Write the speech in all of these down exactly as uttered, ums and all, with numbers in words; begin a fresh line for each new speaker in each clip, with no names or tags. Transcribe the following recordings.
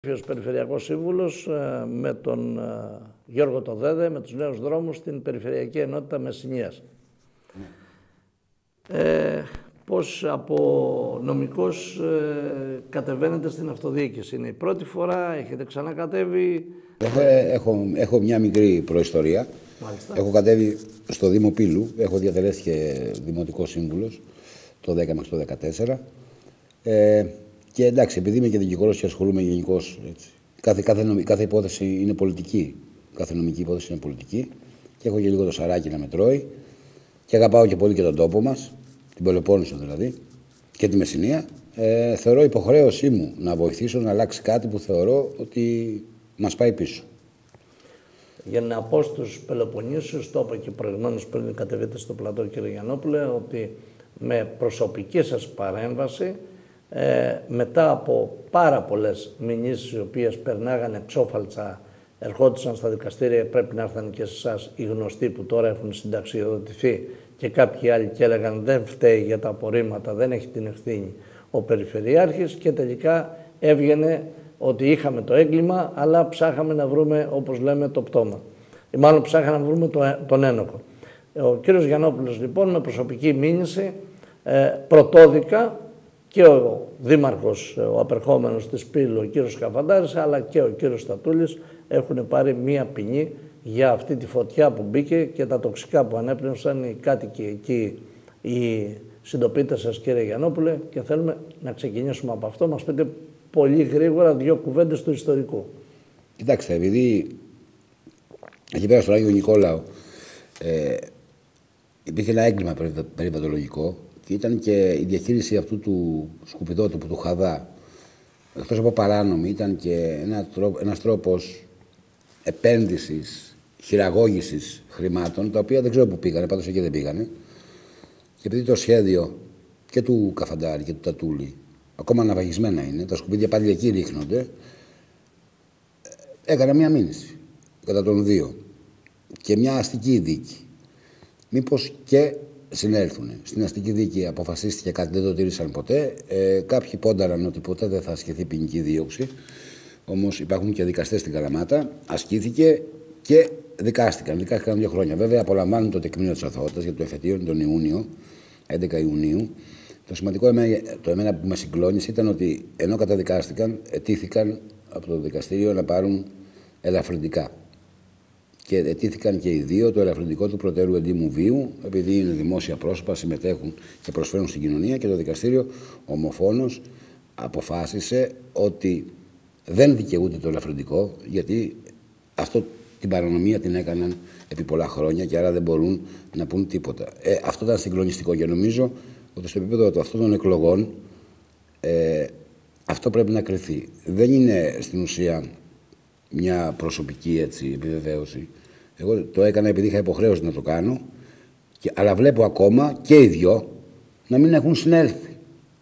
υποψήφιος περιφερειακός σύμβουλος με τον Γιώργο το Δέδε, με τους νέους δρόμους στην Περιφερειακή Ενότητα Μεσσηνίας. Mm. Ε, πώς από νομικός ε, κατεβαίνετε στην αυτοδιοίκηση? Είναι η πρώτη φορά, έχετε ξανακατέβει?
Έχω, έχω, έχω μια μικρή προϊστορία. Μάλιστα. Έχω κατέβει στο Δήμο Πύλου, έχω διατελέσει και δημοτικός σύμβουλος το δέκα μέχρι το δεκατέσσερα. Ε, και εντάξει, επειδή είμαι και δικηγόρος και ασχολούμαι γενικώς, κάθε, κάθε, νομι, κάθε υπόθεση είναι πολιτική. Κάθε νομική υπόθεση είναι πολιτική. Και έχω και λίγο το σαράκι να με τρώει. Και αγαπάω και πολύ και τον τόπο μας, την Πελοπόννησο δηλαδή, και τη Μεσσηνία. Ε, θεωρώ υποχρέωσή μου να βοηθήσω να αλλάξει κάτι που θεωρώ ότι μας πάει πίσω.
Για να πω στους Πελοποννήσιους, το είπα και προηγουμένως πριν κατεβείτε στο πλατό, κύριε Γιαννόπουλε, ότι με προσωπική σας παρέμβαση, ε, μετά από πάρα πολλές μηνύσεις οι οποίες περνάγανε εξώφαλτσα, ερχόντουσαν στα δικαστήρια, πρέπει να έρθαν και σε εσάς οι γνωστοί που τώρα έχουν συνταξιοδοτηθεί και κάποιοι άλλοι και έλεγαν δεν φταίει για τα απορρίμματα, δεν έχει την ευθύνη ο Περιφερειάρχης, και τελικά έβγαινε ότι είχαμε το έγκλημα, αλλά ψάχαμε να βρούμε, όπως λέμε, το πτώμα. Ή μάλλον ψάχαμε να βρούμε το, τον ένοχο. Ο κύριος Γιαννόπουλος, λοιπόν, με προσωπική μήνυση, ε, πρωτόδικα και ο δήμαρχος, ο απερχόμενος της Πύλου, ο κύριος Καφαντάρης, αλλά και ο κύριος Στατούλης, έχουν πάρει μία ποινή για αυτή τη φωτιά που μπήκε και τα τοξικά που ανέπνευσαν οι κάτοικοι εκεί, οι συντοπίτες σας, κύριε Γιαννόπουλε, και θέλουμε να ξεκινήσουμε από αυτό. Μας πείτε πολύ γρήγορα δύο κουβέντες του ιστορικού.
Κοιτάξτε, επειδή εκεί πέρα στον Άγιο Νικόλαο ε, υπήρχε ένα έγκλημα περιβαλλοντολογικό και ήταν και η διαχείριση αυτού του σκουπιδότοπου, του Χαδά, εκτός από παράνομη, ήταν και ένα τρόπο, ένας τρόπος επένδυσης, χειραγώγησης χρημάτων, τα οποία δεν ξέρω πού πήγανε, πάντως εκεί δεν πήγανε. Και επειδή το σχέδιο και του Καφαντάρη και του Τατούλη ακόμα αναβαγισμένα είναι, τα σκουπίδια πάλι εκεί ρίχνονται, έκανα μια μήνυση κατά των δύο και μια αστική δίκη. Μήπως και συνέλθουν. Στην αστική δίκη αποφασίστηκε κάτι, δεν το τήρησαν ποτέ. Ε, κάποιοι πόνταραν ότι ποτέ δεν θα ασκηθεί ποινική δίωξη. Όμως υπάρχουν και δικαστές στην Καλαμάτα. Ασκήθηκε και δικάστηκαν. Δικάστηκαν δύο χρόνια. Βέβαια, απολαμβάνουν το τεκμήριο της αθωότητας για το εφετείο τον Ιούνιο, έντεκα Ιουνίου. Το σημαντικό εμένα, το εμένα που με συγκλώνησε ήταν ότι ενώ καταδικάστηκαν, αιτήθηκαν από το δικαστήριο να πάρουν ελαφρυντικά. Και αιτήθηκαν και οι δύο το ελαφρυντικό του προτέρου εντύμου βίου, επειδή είναι δημόσια πρόσωπα, συμμετέχουν και προσφέρουν στην κοινωνία, και το δικαστήριο ομοφόνος αποφάσισε ότι δεν δικαιούται το ελαφρυντικό, γιατί αυτό την παρανομία την έκαναν επί πολλά χρόνια και άρα δεν μπορούν να πούν τίποτα. Ε, αυτό ήταν συγκλονιστικό και νομίζω ότι στο επίπεδο αυτών των εκλογών ε, αυτό πρέπει να κριθεί. Δεν είναι στην ουσία μια προσωπική έτσι, επιβεβαίωση. Εγώ το έκανα επειδή είχα υποχρέωση να το κάνω, και, αλλά βλέπω ακόμα και οι δυο να μην έχουν συνέλθει.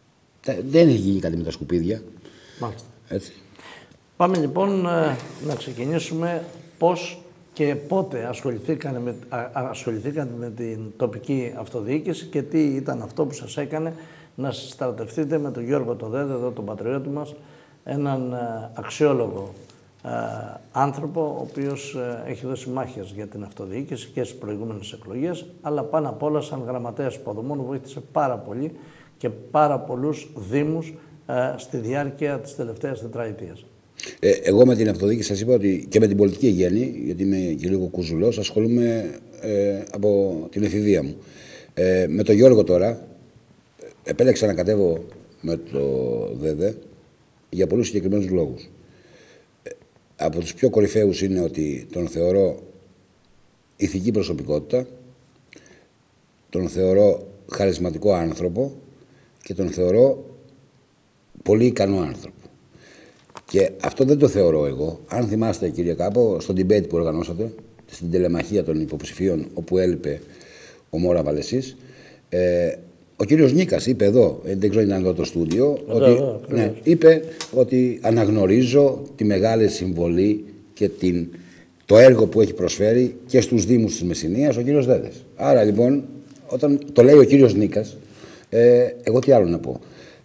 Δεν έχει γίνει κάτι με τα σκουπίδια.
Μάλιστα.
Έτσι.
Πάμε λοιπόν να ξεκινήσουμε πώς και πότε ασχοληθήκατε με, ασχοληθήκατε με την τοπική αυτοδιοίκηση και τι ήταν αυτό που σας έκανε να στρατευτείτε με τον Γιώργο το Δέδε, εδώ τον πατριώτη μας, έναν αξιόλογο ε, άνθρωπο, ο οποίος ε, έχει δώσει μάχες για την αυτοδιοίκηση και στις προηγούμενες εκλογές, αλλά πάνω απ' όλα σαν γραμματέας υποδομών βοήθησε πάρα πολύ και πάρα πολλούς δήμους ε, στη διάρκεια της τελευταίας τετραετίας.
Ε, εγώ με την αυτοδιοίκηση σας είπα ότι και με την πολιτική γέννη, γιατί είμαι και λίγο κουζουλός, ασχολούμαι ε, από την εφηβεία μου. Ε, με τον Γιώργο τώρα, επέλεξα να κατέβω με το ΔΕΔΕ για πολλούς συγκεκριμένους λόγους. Ε, από τους πιο κορυφαίους είναι ότι τον θεωρώ ηθική προσωπικότητα, τον θεωρώ χαρισματικό άνθρωπο και τον θεωρώ πολύ ικανό άνθρωπο. Και αυτό δεν το θεωρώ εγώ. Αν θυμάστε, κύριε Κάπο, στο debate που οργανώσατε, στην τελεμαχία των υποψηφίων, όπου έλειπε ο Μόρα Βαλεσής, ε, ο κύριος Νίκας είπε εδώ, δεν ξέρω αν ήταν εδώ το στούντιο, ότι, εδώ, ναι, είπε ότι αναγνωρίζω τη μεγάλη συμβολή και την, το έργο που έχει προσφέρει και στους Δήμους της Μεσσηνίας ο κύριος Δέδες. Άρα λοιπόν, όταν το λέει ο κύριος Νίκας, ε, εγώ τι άλλο να πω.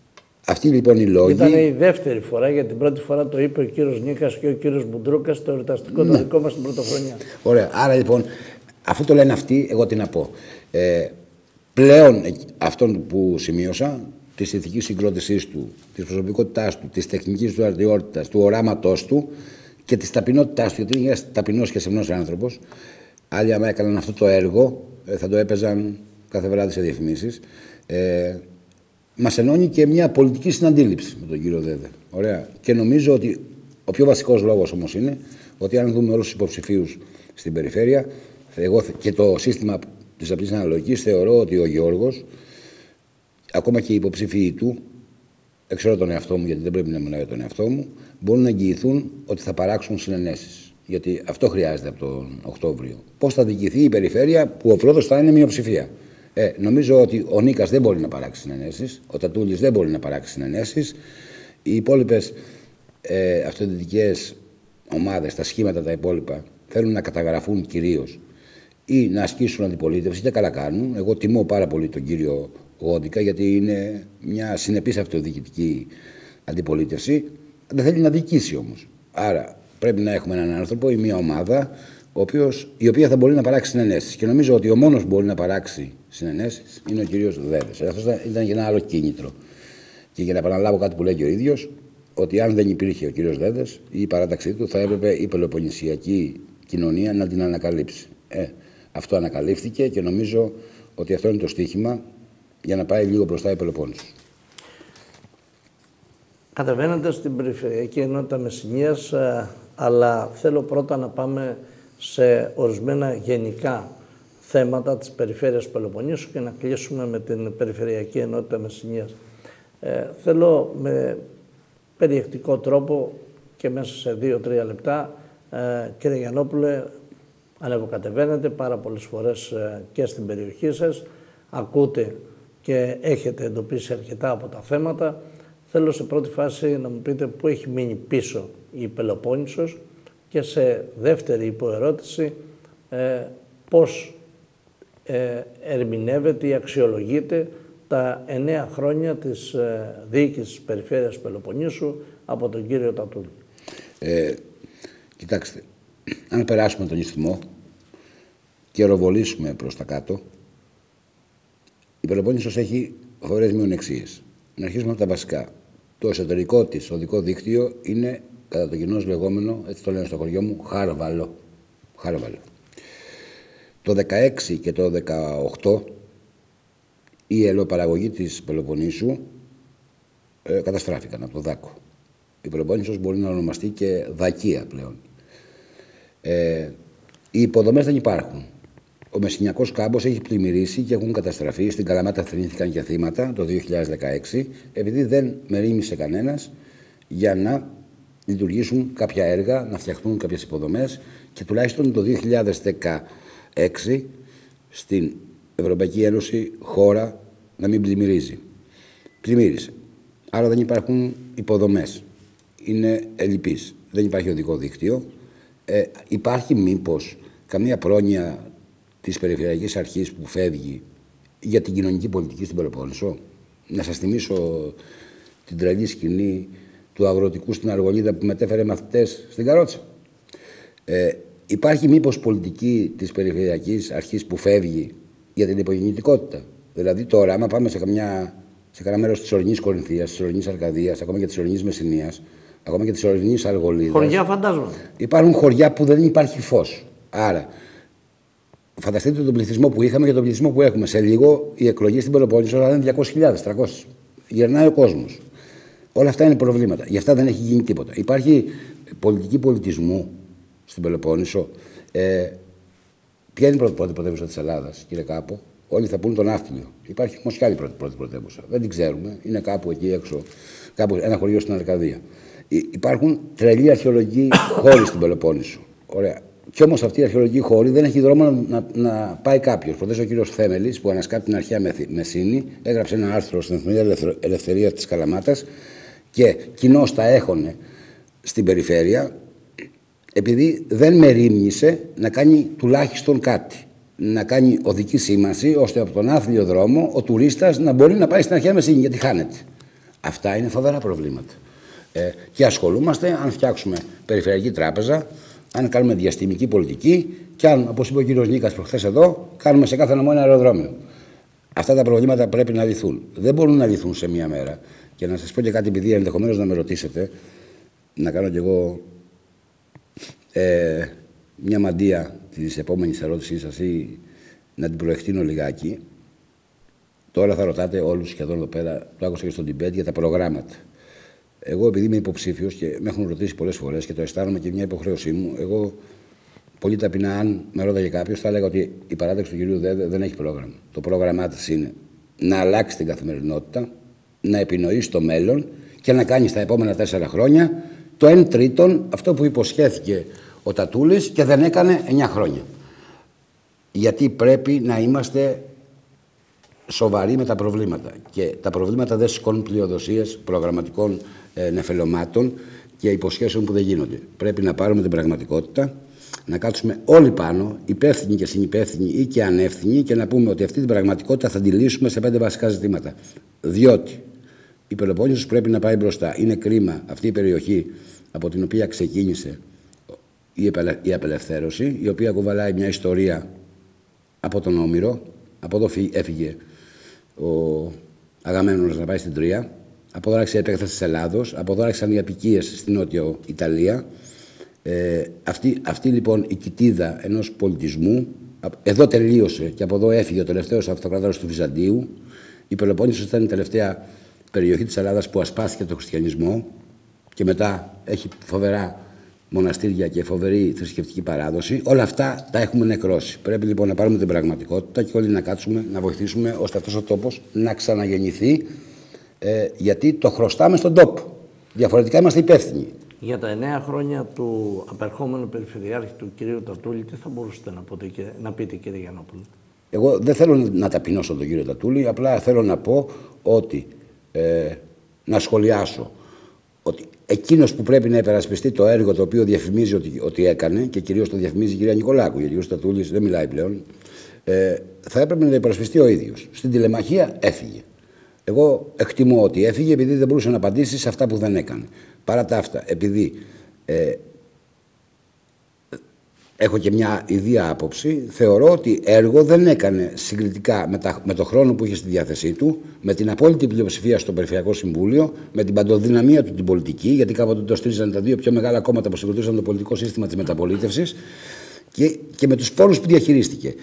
Αυτοί λοιπόν οι λόγοι.
Ήταν η δεύτερη φορά, γιατί την πρώτη φορά το είπε ο κύριος Νίκας και ο κύριος Μπουντρούκας στο εορταστικό ναι. το δικό μας την πρωτοχρονιά.
Ωραία. Άρα λοιπόν, αφού το λένε αυτοί, εγώ τι να πω. Ε, πλέον αυτόν που σημείωσα, της ηθικής συγκρότησής του, της προσωπικότητάς του, της τεχνικής του αρτιότητας, του οράματός του και της ταπεινότητάς του, γιατί είναι ταπεινός και σεμνός άνθρωπος. Άλλοι, άμα έκαναν αυτό το έργο, θα το έπαιζαν κάθε βράδυ σε διαφημίσεις. Ε, μας ενώνει και μια πολιτική συναντήληψη με τον κύριο Δέδε. Ωραία. Και νομίζω ότι ο πιο βασικός λόγος όμως είναι ότι αν δούμε όλους τους υποψηφίους στην περιφέρεια, εγώ και το σύστημα της απλής αναλογικής, θεωρώ ότι ο Γιώργος, ακόμα και οι υποψήφοι του, εξαιρώ τον εαυτό μου, γιατί δεν πρέπει να μιλάω για τον εαυτό μου, μπορούν να εγγυηθούν ότι θα παράξουν συνενέσεις. Γιατί αυτό χρειάζεται από τον Οκτώβριο. Πώς θα διοικηθεί η περιφέρεια που ο πρόεδρος θα είναι μειοψηφία. Ε, νομίζω ότι ο Νίκας δεν μπορεί να παράξει συνενέσεις, ο Τατούλης δεν μπορεί να παράξει συνενέσεις. Οι υπόλοιπες ε, αυτοδυτικές ομάδες, τα σχήματα τα υπόλοιπα, θέλουν να καταγραφούν κυρίως ή να ασκήσουν αντιπολίτευση και καλά κάνουν. Εγώ τιμώ πάρα πολύ τον κύριο Γόντικα, γιατί είναι μια συνεπής αυτοδιοικητική αντιπολίτευση. Δεν θέλει να διοικήσει όμως. Άρα πρέπει να έχουμε έναν άνθρωπο ή μια ομάδα ο οποίος, η οποία θα μπορεί να παράξει συνενέσεις. Και νομίζω ότι ο μόνος που μπορεί να παράξει συνενέσεις είναι ο κύριος Δέδες. Αυτό ήταν για ένα άλλο κίνητρο. Και για να επαναλάβω κάτι που λέει και ο ίδιος, ότι αν δεν υπήρχε ο κύριος Δέδες ή η παράταξή του, θα έπρεπε η πελοποννησιακή κοινωνία να την ανακαλύψει. Ε, αυτό ανακαλύφθηκε και νομίζω ότι αυτό είναι το στίχημα για να πάει λίγο μπροστά η Πελοπόννησος.
Κατεβαίνετε στην Περιφερειακή Ενότητα Μεσσηνίας, αλλά θέλω πρώτα να πάμε σε ορισμένα γενικά θέματα της Περιφέρειας Πελοποννήσου και να κλείσουμε με την Περιφερειακή Ενότητα Μεσσηνίας. Ε, θέλω με περιεκτικό τρόπο και μέσα σε δύο τρία λεπτά, ε, κύριε Γιαννόπουλε, ανεβοκατεβαίνετε πάρα πολλές φορές ε, και στην περιοχή σας, ακούτε και έχετε εντοπίσει αρκετά από τα θέματα. Θέλω σε πρώτη φάση να μου πείτε πού έχει μείνει πίσω η Πελοπόννησος και σε δεύτερη υποερώτηση ε, πώς ε, ερμηνεύεται ή αξιολογείται τα εννέα χρόνια της ε, διοίκησης της Περιφέρειας Πελοποννήσου από τον κύριο Τατούλη.
Ε, κοιτάξτε, αν περάσουμε τον Ισθμό και ροβολήσουμε προς τα κάτω, η Πελοπόννησος έχει φορές μειονεξίες. Να αρχίσουμε από τα βασικά. Το εσωτερικό της οδικό δίκτυο είναι, κατά το κοινώς λεγόμενο, έτσι το λένε στο χωριό μου, χάρβαλο. Χάρβαλο. Το δεκαέξι και το δεκαοκτώ η ελαιοπαραγωγή της Πελοποννήσου ε, καταστράφηκαν από το δάκο. Η Πελοπόννησος μπορεί να ονομαστεί και δακία πλέον. Ε, οι υποδομές δεν υπάρχουν. Ο Μεσσηνιακός κάμπος έχει πλημμυρίσει και έχουν καταστραφεί. Στην Καλαμάτα θρηνήθηκαν και θύματα το δύο χιλιάδες δεκαέξι, επειδή δεν μερίμνησε κανένας για να λειτουργήσουν κάποια έργα, να φτιαχτούν κάποιες υποδομές και τουλάχιστον το δύο χιλιάδες δεκαέξι στην Ευρωπαϊκή Ένωση χώρα να μην πλημμυρίζει. Πλημμύρισε. Άρα δεν υπάρχουν υποδομές. Είναι ελλειπής. Δεν υπάρχει οδικό δίκτυο. Ε, υπάρχει μήπως καμία πρόνοια της Περιφερειακής Αρχής που φεύγει για την κοινωνική πολιτική στην Πελοπόννησο? Να σας θυμίσω την τρελή σκηνή του αγροτικού στην Αργολίδα που μετέφερε μαθητές στην καρότσα. Ε, υπάρχει μήπως πολιτική της Περιφερειακής Αρχής που φεύγει για την υπογεννητικότητα? Δηλαδή τώρα, άμα πάμε σε, καμιά, σε κανένα μέρος της ορεινής Κορινθίας, της ορεινής Αρκαδίας, ακόμα και της ορεινής Μεσσηνίας, ακόμα και της ορεινής Αργολίδας.
Χωριά φαντάζομαι.
Υπάρχουν χωριά που δεν υπάρχει φως. Άρα, φανταστείτε τον πληθυσμό που είχαμε και τον πληθυσμό που έχουμε. Σε λίγο η εκλογή στην Πελοπόννησο θα είναι διακόσιες χιλιάδες, τριακόσιες. Γερνάει ο κόσμος. Όλα αυτά είναι προβλήματα. Γι' αυτά δεν έχει γίνει τίποτα. Υπάρχει πολιτική πολιτισμού στην Πελοπόννησο. Ε, ποια είναι η πρώτη, πρώτη πρωτεύουσα της Ελλάδας, κύριε Κάπο? Όλοι θα πούν τον Ναύπλιο. Υπάρχει όμως και άλλη πρώτη, πρώτη πρωτεύουσα. Δεν την ξέρουμε. Είναι κάπου εκεί έξω, κάπου ένα χωριό στην Αρκαδία. Υπάρχουν τρελοί αρχαιολογικοί χώροι στην Πελοπόννησο. Ωραία. Κι όμως αυτή η αρχαιολογική χώρη δεν έχει δρόμο να, να, να πάει κάποιος. Προτές ο κύριος Θέμελης, που ανασκάπτει την αρχαία Μεσίνη, έγραψε ένα άρθρο στην Εφημερίδα Ελευθερία της Καλαμάτας και κοινώς τα έχωνε στην περιφέρεια, επειδή δεν μερίμνησε να κάνει τουλάχιστον κάτι. Να κάνει οδική σήμανση, ώστε από τον άθλιο δρόμο ο τουρίστας να μπορεί να πάει στην αρχαία Μεσίνη, γιατί χάνεται. Αυτά είναι φοβερά προβλήματα. Ε, και ασχολούμαστε αν φτιάξουμε περιφερειακή τράπεζα, αν κάνουμε διαστημική πολιτική και αν, όπως είπε ο κύριος Νίκας προχθές εδώ, κάνουμε σε κάθε νομό ένα αεροδρόμιο. Αυτά τα προβλήματα πρέπει να λυθούν. Δεν μπορούν να λυθούν σε μία μέρα. Και να σας πω και κάτι, επειδή ενδεχομένως να με ρωτήσετε, να κάνω κι εγώ ε, μια μαντεία της επόμενης ερώτησής σας ή να την προεκτείνω λιγάκι. Τώρα θα ρωτάτε όλους σχεδόν εδώ πέρα, το άκουσα και στο debate, για τα προγράμματα. Εγώ, επειδή είμαι υποψήφιος και με έχουν ρωτήσει πολλές φορές και το αισθάνομαι και μια υποχρέωσή μου, εγώ πολύ ταπεινά, αν με ρώταγε κάποιος, θα έλεγα ότι η παράταξη του κυρίου Δέδε δεν έχει πρόγραμμα. Το πρόγραμμά της είναι να αλλάξει την καθημερινότητα, να επινοήσει το μέλλον και να κάνει στα επόμενα τέσσερα χρόνια το εν τρίτον αυτό που υποσχέθηκε ο Τατούλης και δεν έκανε εννιά χρόνια. Γιατί πρέπει να είμαστε σοβαροί με τα προβλήματα. Και τα προβλήματα δεν σηκώνουν πλειοδοσίες προγραμματικών ε, νεφελωμάτων και υποσχέσεων που δεν γίνονται. Πρέπει να πάρουμε την πραγματικότητα, να κάτσουμε όλοι πάνω, υπεύθυνοι και συνυπεύθυνοι ή και ανεύθυνοι, και να πούμε ότι αυτή την πραγματικότητα θα τη λύσουμε σε πέντε βασικά ζητήματα. Διότι η Πελοπόννησος πρέπει να πάει μπροστά. Είναι κρίμα αυτή η περιοχή από την οποία ξεκίνησε η απελευθέρωση, η οποία κουβαλάει μια ιστορία από τον Όμηρο. Από εδώ έφυγε ο Αγαμένονας να πάει στην Τρία. Από εδώ άρχισε η επέκταση της Ελλάδος. Από εδώ άρχισαν οι απικίες στην Νότιο Ιταλία. Ε, αυτή, αυτή λοιπόν η κοιτίδα ενός πολιτισμού, εδώ τελείωσε και από εδώ έφυγε ο τελευταίος αυτοκράτορας του Βυζαντίου. Η Πελοπόννησος ήταν η τελευταία περιοχή της Ελλάδας που ασπάστηκε τον χριστιανισμό και μετά έχει φοβερά μοναστήρια και φοβερή θρησκευτική παράδοση. Όλα αυτά τα έχουμε νεκρώσει. Πρέπει λοιπόν να πάρουμε την πραγματικότητα και όλοι να κάτσουμε, να βοηθήσουμε ώστε αυτός ο τόπος να ξαναγεννηθεί, ε, γιατί το χρωστάμε στον τόπο. Διαφορετικά είμαστε υπεύθυνοι.
Για τα εννέα χρόνια του απερχόμενου Περιφερειάρχη του κυρίου Τατούλη, τι θα μπορούσατε να, πείτε, να πείτε, κύριε Γιαννόπουλε?
Εγώ δεν θέλω να ταπεινώσω τον κύριο Τατούλη, απλά θέλω να πω ότι, ε, να σχολιάσω ότι εκείνος που πρέπει να υπερασπιστεί το έργο το οποίο διαφημίζει ότι, ότι έκανε, και κυρίως το διαφημίζει η κυρία Νικολάκου, γιατί ο κύριος Τατούλης δεν μιλάει πλέον, ε, θα έπρεπε να το υπερασπιστεί ο ίδιος. Στην τηλεμαχία έφυγε. Εγώ εκτιμώ ότι έφυγε επειδή δεν μπορούσε να απαντήσει σε αυτά που δεν έκανε. Παρά τα αυτά, επειδή ε, έχω και μια ιδία άποψη, θεωρώ ότι έργο δεν έκανε συγκριτικά με, τα, με το χρόνο που είχε στη διάθεσή του, με την απόλυτη πλειοψηφία στο Περιφερειακό Συμβούλιο, με την παντοδυναμία του την πολιτική, γιατί κάποτε το στήριζαν τα δύο πιο μεγάλα κόμματα που συγκροτούσαν το πολιτικό σύστημα της μεταπολίτευσης, και, και με τους πόρους που διαχειρίστηκε.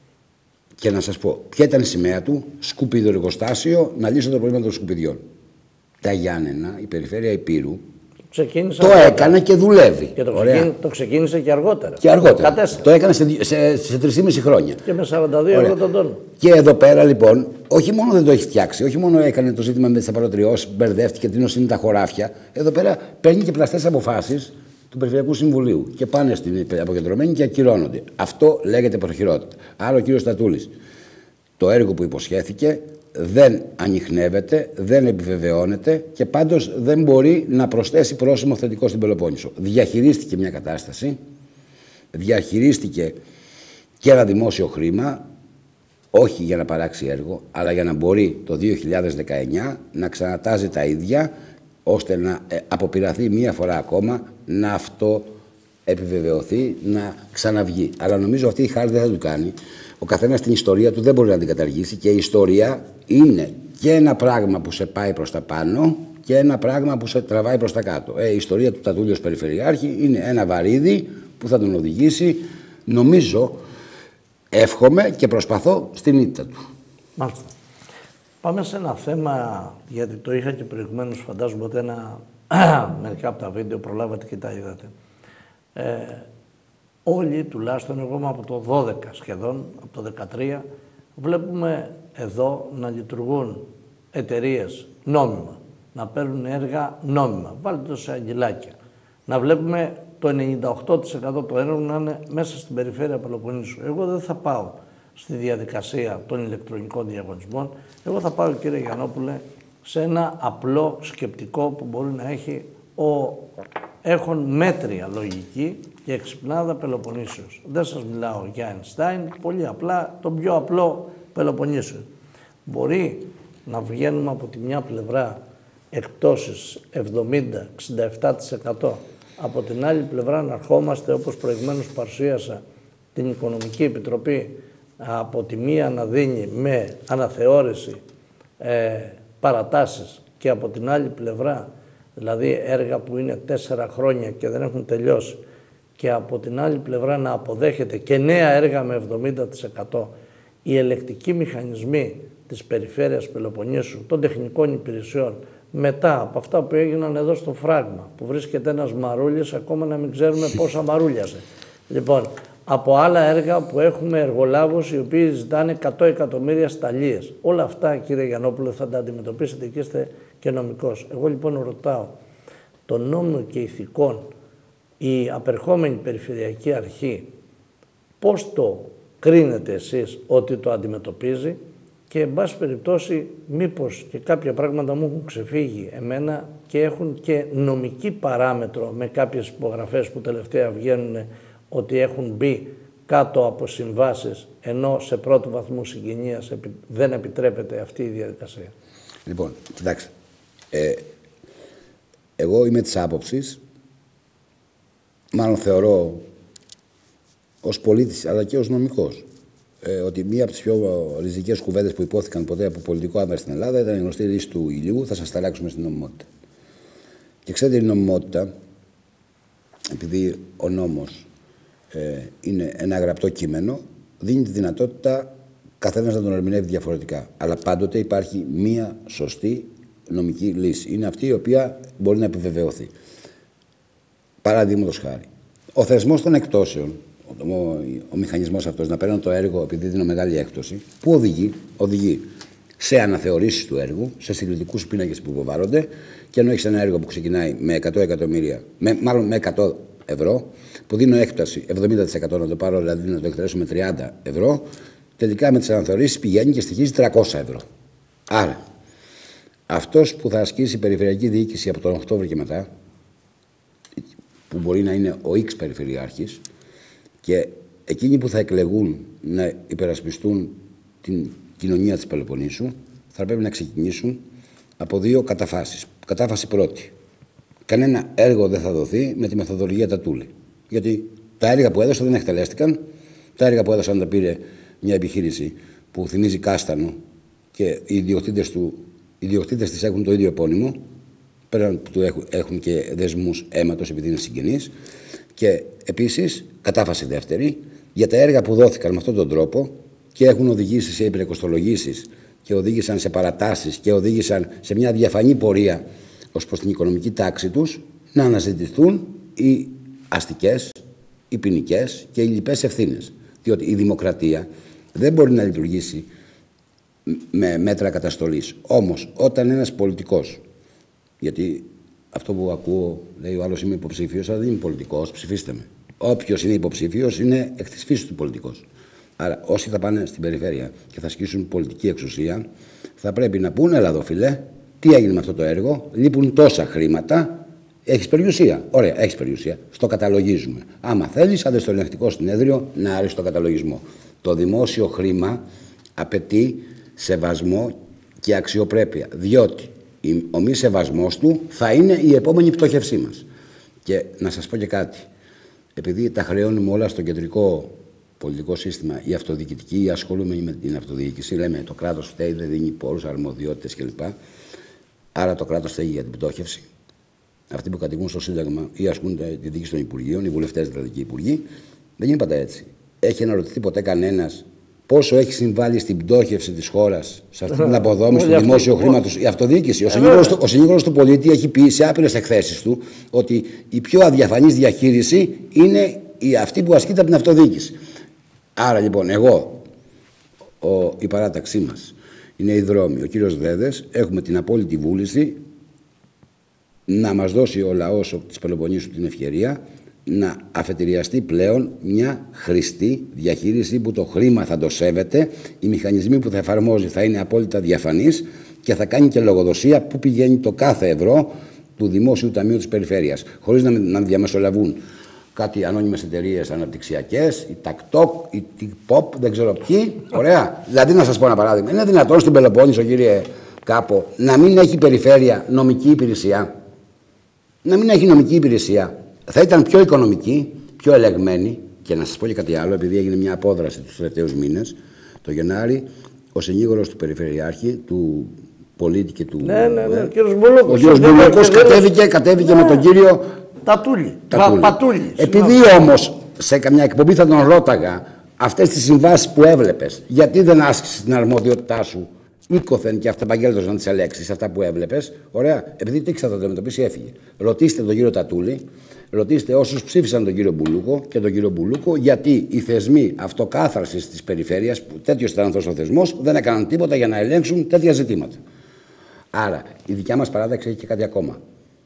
Και να σας πω, ποια ήταν η σημαία του? Σκουπίδιο εργοστάσιο, να λύσω το πρόβλημα των σκουπιδιών. Τα Γιάννενα, η περιφέρεια Ηπείρου,
ξεκίνησε
το αργότερα. Έκανε και δουλεύει.
Και το, ξεκίνησε, το ξεκίνησε και αργότερα.
Και αργότερα. Το έκανε σε, σε, σε τρία και μισό χρόνια.
Και με σαράντα δύο ευρώ τον τόνο.
Και εδώ πέρα λοιπόν, όχι μόνο δεν το έχει φτιάξει, όχι μόνο έκανε το ζήτημα με τις απαλωτριώσεις, μπερδεύτηκε, τι είναι τα χωράφια. Εδώ πέρα παίρνει και πλαστές αποφάσεις του Περιφερειακού Συμβουλίου και πάνε στην αποκεντρωμένη και ακυρώνονται. Αυτό λέγεται προχειρότητα. Άρα ο κύριος Τατούλης, το έργο που υποσχέθηκε δεν ανιχνεύεται, δεν επιβεβαιώνεται και πάντως δεν μπορεί να προσθέσει πρόσημο θετικό στην Πελοπόννησο. Διαχειρίστηκε μια κατάσταση, διαχειρίστηκε και ένα δημόσιο χρήμα, όχι για να παράξει έργο, αλλά για να μπορεί το δύο χιλιάδες δεκαεννιά να ξανατάζει τα ίδια, ώστε να αποπειραθεί μία φορά ακόμα να αυτό επιβεβαιωθεί, να ξαναβγεί. Αλλά νομίζω αυτή η χάρη δεν θα του κάνει. Ο καθένας την ιστορία του δεν μπορεί να την καταργήσει και η ιστορία είναι και ένα πράγμα που σε πάει προς τα πάνω και ένα πράγμα που σε τραβάει προς τα κάτω. Ε, η ιστορία του Τατούλη ως Περιφερειάρχη είναι ένα βαρύδι που θα τον οδηγήσει, νομίζω, εύχομαι και προσπαθώ στην ήττα του.
Μάλιστα. Πάμε σε ένα θέμα, γιατί το είχα και προηγουμένως, φαντάζομαι ότι ένα, μερικά από τα βίντεο προλάβατε και τα είδατε. Ε, όλοι, τουλάχιστον εγώ είμαι από το δώδεκα σχεδόν, από το δεκατρία, βλέπουμε εδώ να λειτουργούν εταιρείες νόμιμα, να παίρνουν έργα νόμιμα. Βάλτε το σε αγγελάκια. Να βλέπουμε το ενενήντα οκτώ τοις εκατό των έργων να είναι μέσα στην περιφέρεια Πελοποννήσου. Εγώ δεν θα πάω στη διαδικασία των ηλεκτρονικών διαγωνισμών. Εγώ θα πάω, κύριε Γιαννόπουλε, σε ένα απλό σκεπτικό που μπορεί να έχει ο έχων μέτρια λογική και εξυπνάδα Πελοποννήσεως. Δεν σας μιλάω για Αϊνστάιν, πολύ απλά, το πιο απλό Πελοποννήσεως. Μπορεί να βγαίνουμε από τη μια πλευρά εκπτώσεις εβδομήντα με εξήντα επτά τοις εκατό. Από την άλλη πλευρά να ερχόμαστε, όπως προηγουμένως παρουσίασα, την Οικονομική Επιτροπή από τη μία να δίνει με αναθεώρηση ε, παρατάσεις και από την άλλη πλευρά, δηλαδή έργα που είναι τέσσερα χρόνια και δεν έχουν τελειώσει, και από την άλλη πλευρά να αποδέχεται και νέα έργα με εβδομήντα τοις εκατό. Οι ελεκτικοί μηχανισμοί της Περιφέρειας Πελοποννήσου, των τεχνικών υπηρεσιών, μετά από αυτά που έγιναν εδώ στο φράγμα, που βρίσκεται ένας μαρούλης, ακόμα να μην ξέρουμε πόσα μαρούλιασε. Λοιπόν, από άλλα έργα που έχουμε εργολάβους οι οποίοι ζητάνε εκατό εκατομμύρια σταλίες. Όλα αυτά, κύριε Γιαννόπουλε, θα τα αντιμετωπίσετε και είστε και νομικός. Εγώ λοιπόν ρωτάω, το νόμο και ηθικών, η απερχόμενη Περιφερειακή Αρχή, πώς το κρίνετε εσείς ότι το αντιμετωπίζει, και εν πάση περιπτώσει μήπως και κάποια πράγματα μου έχουν ξεφύγει εμένα και έχουν και νομική παράμετρο με κάποιες υπογραφές που τελευταία βγαίνουν ότι έχουν μπει κάτω από συμβάσεις, ενώ σε πρώτου βαθμού συγγενείας δεν επιτρέπεται αυτή η διαδικασία.
Λοιπόν, κοιτάξτε, ε, εγώ είμαι της άποψης, μάλλον θεωρώ ως πολίτης αλλά και ως νομικός, ε, ότι μία από τις πιο ριζικές κουβέντες που υπόθηκαν ποτέ από πολιτικό άμεσα στην Ελλάδα ήταν η γνωστή ρίση του ηλίου, θα σας ταράξουμε στην νομιμότητα. Και ξέρετε, η νομιμότητα, επειδή ο νόμος ε, είναι ένα γραπτό κείμενο, δίνει τη δυνατότητα καθένας να τον ερμηνεύει διαφορετικά. Αλλά πάντοτε υπάρχει μία σωστή νομική λύση. Είναι αυτή η οποία μπορεί να επιβεβαιωθεί. Παραδείγματος χάρη, ο θεσμός των εκτόσεων, ο, ο, ο μηχανισμός αυτός να παίρνω το έργο επειδή δίνω μεγάλη έκπτωση, που οδηγεί, οδηγεί σε αναθεωρήσεις του έργου, σε συγκριτικούς πίνακες που υποβάλλονται, και ενώ έχεις ένα έργο που ξεκινάει με εκατό εκατομμύρια, με, μάλλον με εκατό ευρώ, που δίνω έκπτωση εβδομήντα τοις εκατό να το πάρω, δηλαδή να το εκτελέσω με τριάντα ευρώ, τελικά με τις αναθεωρήσεις πηγαίνει και στοιχίζει τριακόσια ευρώ. Άρα, αυτός που θα ασκήσει η περιφερειακή διοίκηση από τον Οκτώβριο και μετά, που μπορεί να είναι ο X περιφερειάρχης, και εκείνοι που θα εκλεγούν να υπερασπιστούν την κοινωνία της Πελοποννήσου, θα πρέπει να ξεκινήσουν από δύο καταφάσεις. Κατάφαση πρώτη. Κανένα έργο δεν θα δοθεί με τη μεθοδολογία Τατούλη. Γιατί τα έργα που έδωσαν δεν εκτελέστηκαν. Τα έργα που έδωσαν τα πήρε μια επιχείρηση που θυμίζει κάστανο και οι ιδιοκτήτες, του, οι ιδιοκτήτες της έχουν το ίδιο επώνυμο, πέραν που έχουν, έχουν και δεσμούς αίματος επειδή είναι συγγενείς. Και επίσης, κατάφαση δεύτερη, για τα έργα που δόθηκαν με αυτόν τον τρόπο και έχουν οδηγήσει σε υπερκοστολογήσεις και οδήγησαν σε παρατάσεις και οδήγησαν σε μια διαφανή πορεία ως προς την οικονομική τάξη τους, να αναζητηθούν οι αστικές, οι ποινικές και οι λοιπές ευθύνες. Διότι η δημοκρατία δεν μπορεί να λειτουργήσει με μέτρα καταστολής. Όμως, όταν ένας πολιτικός, γιατί αυτό που ακούω, λέει ο άλλος είμαι υποψήφιος, αλλά δεν είμαι πολιτικός, ψηφίστε με. Όποιος είναι υποψήφιος είναι εκ της φύσης του πολιτικός. Άρα, όσοι θα πάνε στην περιφέρεια και θα ασκήσουν πολιτική εξουσία, θα πρέπει να πούνε, έλα εδώ φίλε, τι έγινε με αυτό το έργο, λείπουν τόσα χρήματα, έχεις περιουσία. Ωραία, έχεις περιουσία. Στο καταλογίζουμε. Άμα θέλεις, άντε στο ελεγκτικό συνέδριο να άρεις το καταλογισμό. Το δημόσιο χρήμα απαιτεί σεβασμό και αξιοπρέπεια. Διότι ο μη σεβασμός του θα είναι η επόμενη πτώχευσή μας. Και να σας πω και κάτι. Επειδή τα χρεώνουμε όλα στο κεντρικό πολιτικό σύστημα, οι αυτοδιοικητικοί, οι ασχολούμενοι με την αυτοδιοίκηση, λέμε το κράτος φταίει, δεν δίνει πόρους, αρμοδιότητες κλπ. Άρα το κράτος φταίει για την πτώχευση. Αυτοί που κατοικούν στο Σύνταγμα ή ασκούν τη διοίκηση των Υπουργείων, οι βουλευτές δηλαδή και οι υπουργοί, δεν είναι πάντα έτσι. Έχει αναρωτηθεί ποτέ κανένας πόσο έχει συμβάλει στην πτώχευση της χώρας, σε αυτή την αποδόμηση του δημόσιου χρήματος, η αυτοδιοίκηση? Ο συνήγορος του πολίτη έχει πει σε άπειρες εκθέσεις του ότι η πιο αδιαφανής διαχείριση είναι η αυτή που ασκείται από την αυτοδιοίκηση. Άρα λοιπόν, εγώ, ο, η παράταξή μας είναι οι δρόμοι, ο κύριος Δέδες, έχουμε την απόλυτη βούληση να μας δώσει ο λαός της Πελοποννήσου την ευκαιρία να αφετηριαστεί πλέον μια χρηστή διαχείριση που το χρήμα θα το σέβεται, οι μηχανισμοί που θα εφαρμόζει θα είναι απόλυτα διαφανείς και θα κάνει και λογοδοσία που πηγαίνει το κάθε ευρώ του Δημόσιου Ταμείου της Περιφέρειας, χωρίς να, να διαμεσολαβούν κάτι ανώνυμες εταιρείες αναπτυξιακές, η TikTok, η TikTok, δεν ξέρω ποιοι. Ωραία. Δηλαδή, να σας πω ένα παράδειγμα. Είναι δυνατόν στην Πελοπόννησο, κύριε κάπου να μην έχει περιφέρεια νομική υπηρεσία. Να μην έχει νομική υπηρεσία. Θα ήταν πιο οικονομική, πιο ελεγμένη. Και να σας πω και κάτι άλλο, επειδή έγινε μια απόδραση τους τελευταίους μήνες, το Γενάρη, ο συνήγορος του Περιφερειάρχη, του πολίτη και του.
Ναι, ναι, ναι. Ο κύριος Μπουλούκος.
Ο κύριος Μπουλούκος κατέβηκε, κατέβηκε ναι. με τον κύριο.
Τατούλη.
Τατούλη.
Πατούλη.
Επειδή όμως σε καμιά εκπομπή θα τον ρώταγα αυτές τις συμβάσεις που έβλεπες, γιατί δεν άσκησες την αρμοδιότητά σου οίκοθεν και αυτεπαγγέλτος να τις ελέγξεις αυτά που έβλεπες. Ωραία. Επειδή τι θα το αντιμετωπίσει, έφυγε. Ρωτήστε τον κύριο Τατούλη. Ρωτήστε όσους ψήφισαν τον κύριο Μπουλούκο και τον κύριο Μπουλούκο, γιατί οι θεσμοί αυτοκάθαρσης της περιφέρειας, που τέτοιος ήταν αυτός ο θεσμός, δεν έκαναν τίποτα για να ελέγξουν τέτοια ζητήματα. Άρα, η δικιά μας παράταξη έχει και κάτι ακόμα.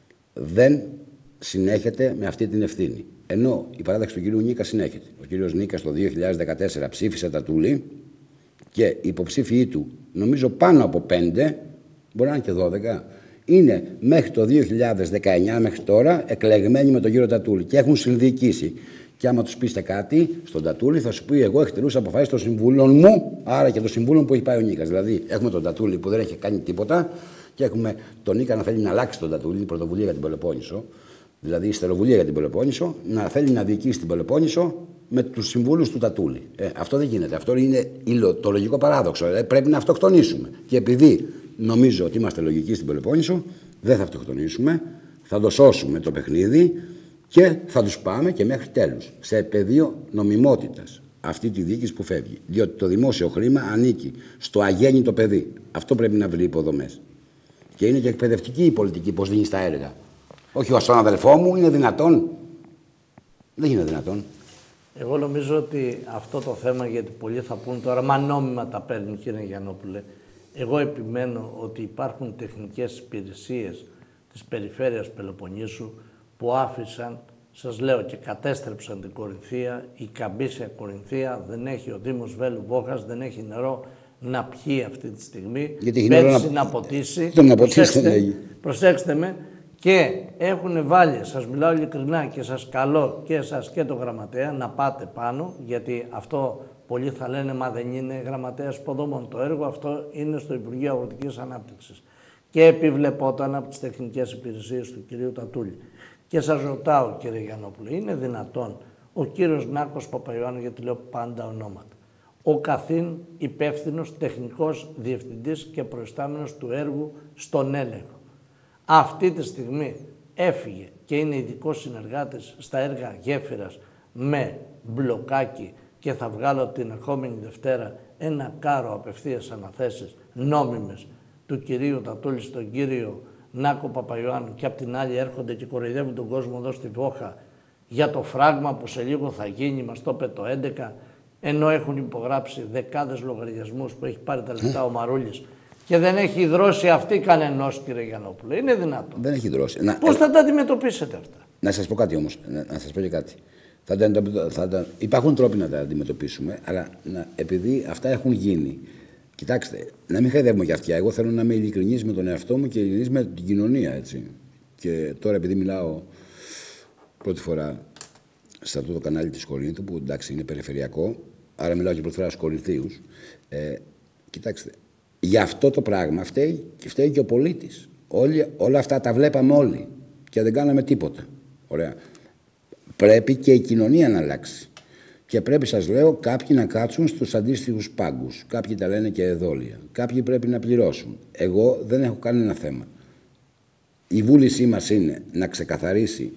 Δεν συνέχεται με αυτή την ευθύνη. Ενώ η παράταξη του κύριου Νίκα συνέχεται. Ο κύριος Νίκας το δύο χιλιάδες δεκατέσσερα ψήφισε Τατούλη και οι υποψήφιοι του, νομίζω πάνω από πέντε, μπορεί να είναι και δώδεκα. Είναι μέχρι το δύο χιλιάδες δεκαεννιά, μέχρι τώρα, εκλεγμένοι με τον κύριο Τατούλη και έχουν συνδιοικήσει. Και άμα του πείτε κάτι στον Τατούλη, θα σου πει: εγώ εκτελούσα αποφάσεις των συμβούλων μου, άρα και των συμβούλων που έχει πάει ο Νίκας. Δηλαδή, έχουμε τον Τατούλη που δεν έχει κάνει τίποτα και έχουμε τον Νίκα να θέλει να αλλάξει τον Τατούλη, την πρωτοβουλία για την Πελοπόννησο, δηλαδή η στεροβουλία για την Πελοπόννησο, να θέλει να διοικήσει την Πελοπόννησο με τους συμβούλους του Τατούλη. Ε, αυτό δεν γίνεται. Αυτό είναι το λογικό παράδοξο. Ε, πρέπει να αυτοκτονήσουμε. Και επειδή νομίζω ότι είμαστε λογικοί στην Πελοπόννησο, δεν θα αυτοκτονήσουμε, θα το σώσουμε το παιχνίδι και θα τους πάμε και μέχρι τέλους. Σε πεδίο νομιμότητας. Αυτή τη διοίκηση που φεύγει. Διότι το δημόσιο χρήμα ανήκει στο αγέννητο παιδί. Αυτό πρέπει να βρει υποδομές. Και είναι και εκπαιδευτική η πολιτική, πώς δίνει στα έργα. Όχι ως τον αδελφό μου, είναι δυνατόν. Δεν είναι δυνατόν.
Εγώ νομίζω ότι αυτό το θέμα, γιατί πολλοί θα πούν τώρα, μα νόμιμα τα παίρνει, κύριε Γιαννόπουλε. Εγώ επιμένω ότι υπάρχουν τεχνικές υπηρεσίες της περιφέρειας Πελοποννήσου που άφησαν, σας λέω, και κατέστρεψαν την Κορινθία. Η καμπίσια Κορινθία δεν έχει, ο Δήμος Βέλου Βόχας δεν έχει νερό να πιει αυτή τη στιγμή.
Γιατί
πέρσι
να...
να ποτίσει.
Τον να ποτίσει,
προσέξτε, προσέξτε με. Και έχουν βάλει, σας μιλάω ειλικρινά και σας καλώ και εσάς και το γραμματέα να πάτε πάνω, γιατί αυτό πολλοί θα λένε μα δεν είναι γραμματέας υποδομών. Το έργο αυτό είναι στο Υπουργείο Αγροτικής Ανάπτυξης και επιβλεπόταν από τις τεχνικές υπηρεσίες του κυρίου Τατούλη. Και σας ρωτάω, κύριε Γιαννόπουλε, είναι δυνατόν ο κύριος Νάκος Παπαϊωάννου, γιατί λέω πάντα ονόματα, ο καθήν υπεύθυνος τεχνικός διευθυντής και προϊστάμενος του έργου στον έλεγχο, αυτή τη στιγμή έφυγε και είναι ειδικός συνεργάτης στα έργα γέφυρας με μπλοκάκι και θα βγάλω την ερχόμενη Δευτέρα ένα κάρο απευθείας αναθέσεις νόμιμες του κυρίου Τατούλη στον κύριο Νάκο Παπαϊωάννου και απ' την άλλη έρχονται και κοροϊδεύουν τον κόσμο εδώ στη Βόχα για το φράγμα που σε λίγο θα γίνει, μας το είπε το έντεκα, ενώ έχουν υπογράψει δεκάδες λογαριασμούς που έχει πάρει τα λεφτά ο Μαρούλης. Και δεν έχει δρώσει αυτή κανενός, κύριε Γιαννόπουλε. Είναι δυνατόν.
Δεν έχει δρώσει.
Πώς θα τα αντιμετωπίσετε αυτά?
Να σας πω κάτι όμως. Να, να σας πω και κάτι. Θα τα, θα τα, υπάρχουν τρόποι να τα αντιμετωπίσουμε, αλλά να, επειδή αυτά έχουν γίνει. Κοιτάξτε, να μην χαϊδεύουμε για αυτιά. Εγώ θέλω να είμαι ειλικρινής με τον εαυτό μου και ειλικρινής με την κοινωνία, έτσι. Και τώρα, επειδή μιλάω πρώτη φορά σε αυτό το κανάλι της Κορίνθου, που εντάξει είναι περιφερειακό, άρα μιλάω και πρώτη φορά στους Κορινθίους. Ε, κοιτάξτε. Για αυτό το πράγμα φταίει και φταίει και ο πολίτης. Όλοι, όλα αυτά τα βλέπαμε όλοι και δεν κάναμε τίποτα. Ωραία. Πρέπει και η κοινωνία να αλλάξει. Και πρέπει, σας λέω, κάποιοι να κάτσουν στους αντίστοιχους πάγκους. Κάποιοι τα λένε και εδόλια. Κάποιοι πρέπει να πληρώσουν. Εγώ δεν έχω κανένα θέμα. Η βούλησή μας είναι να ξεκαθαρίσει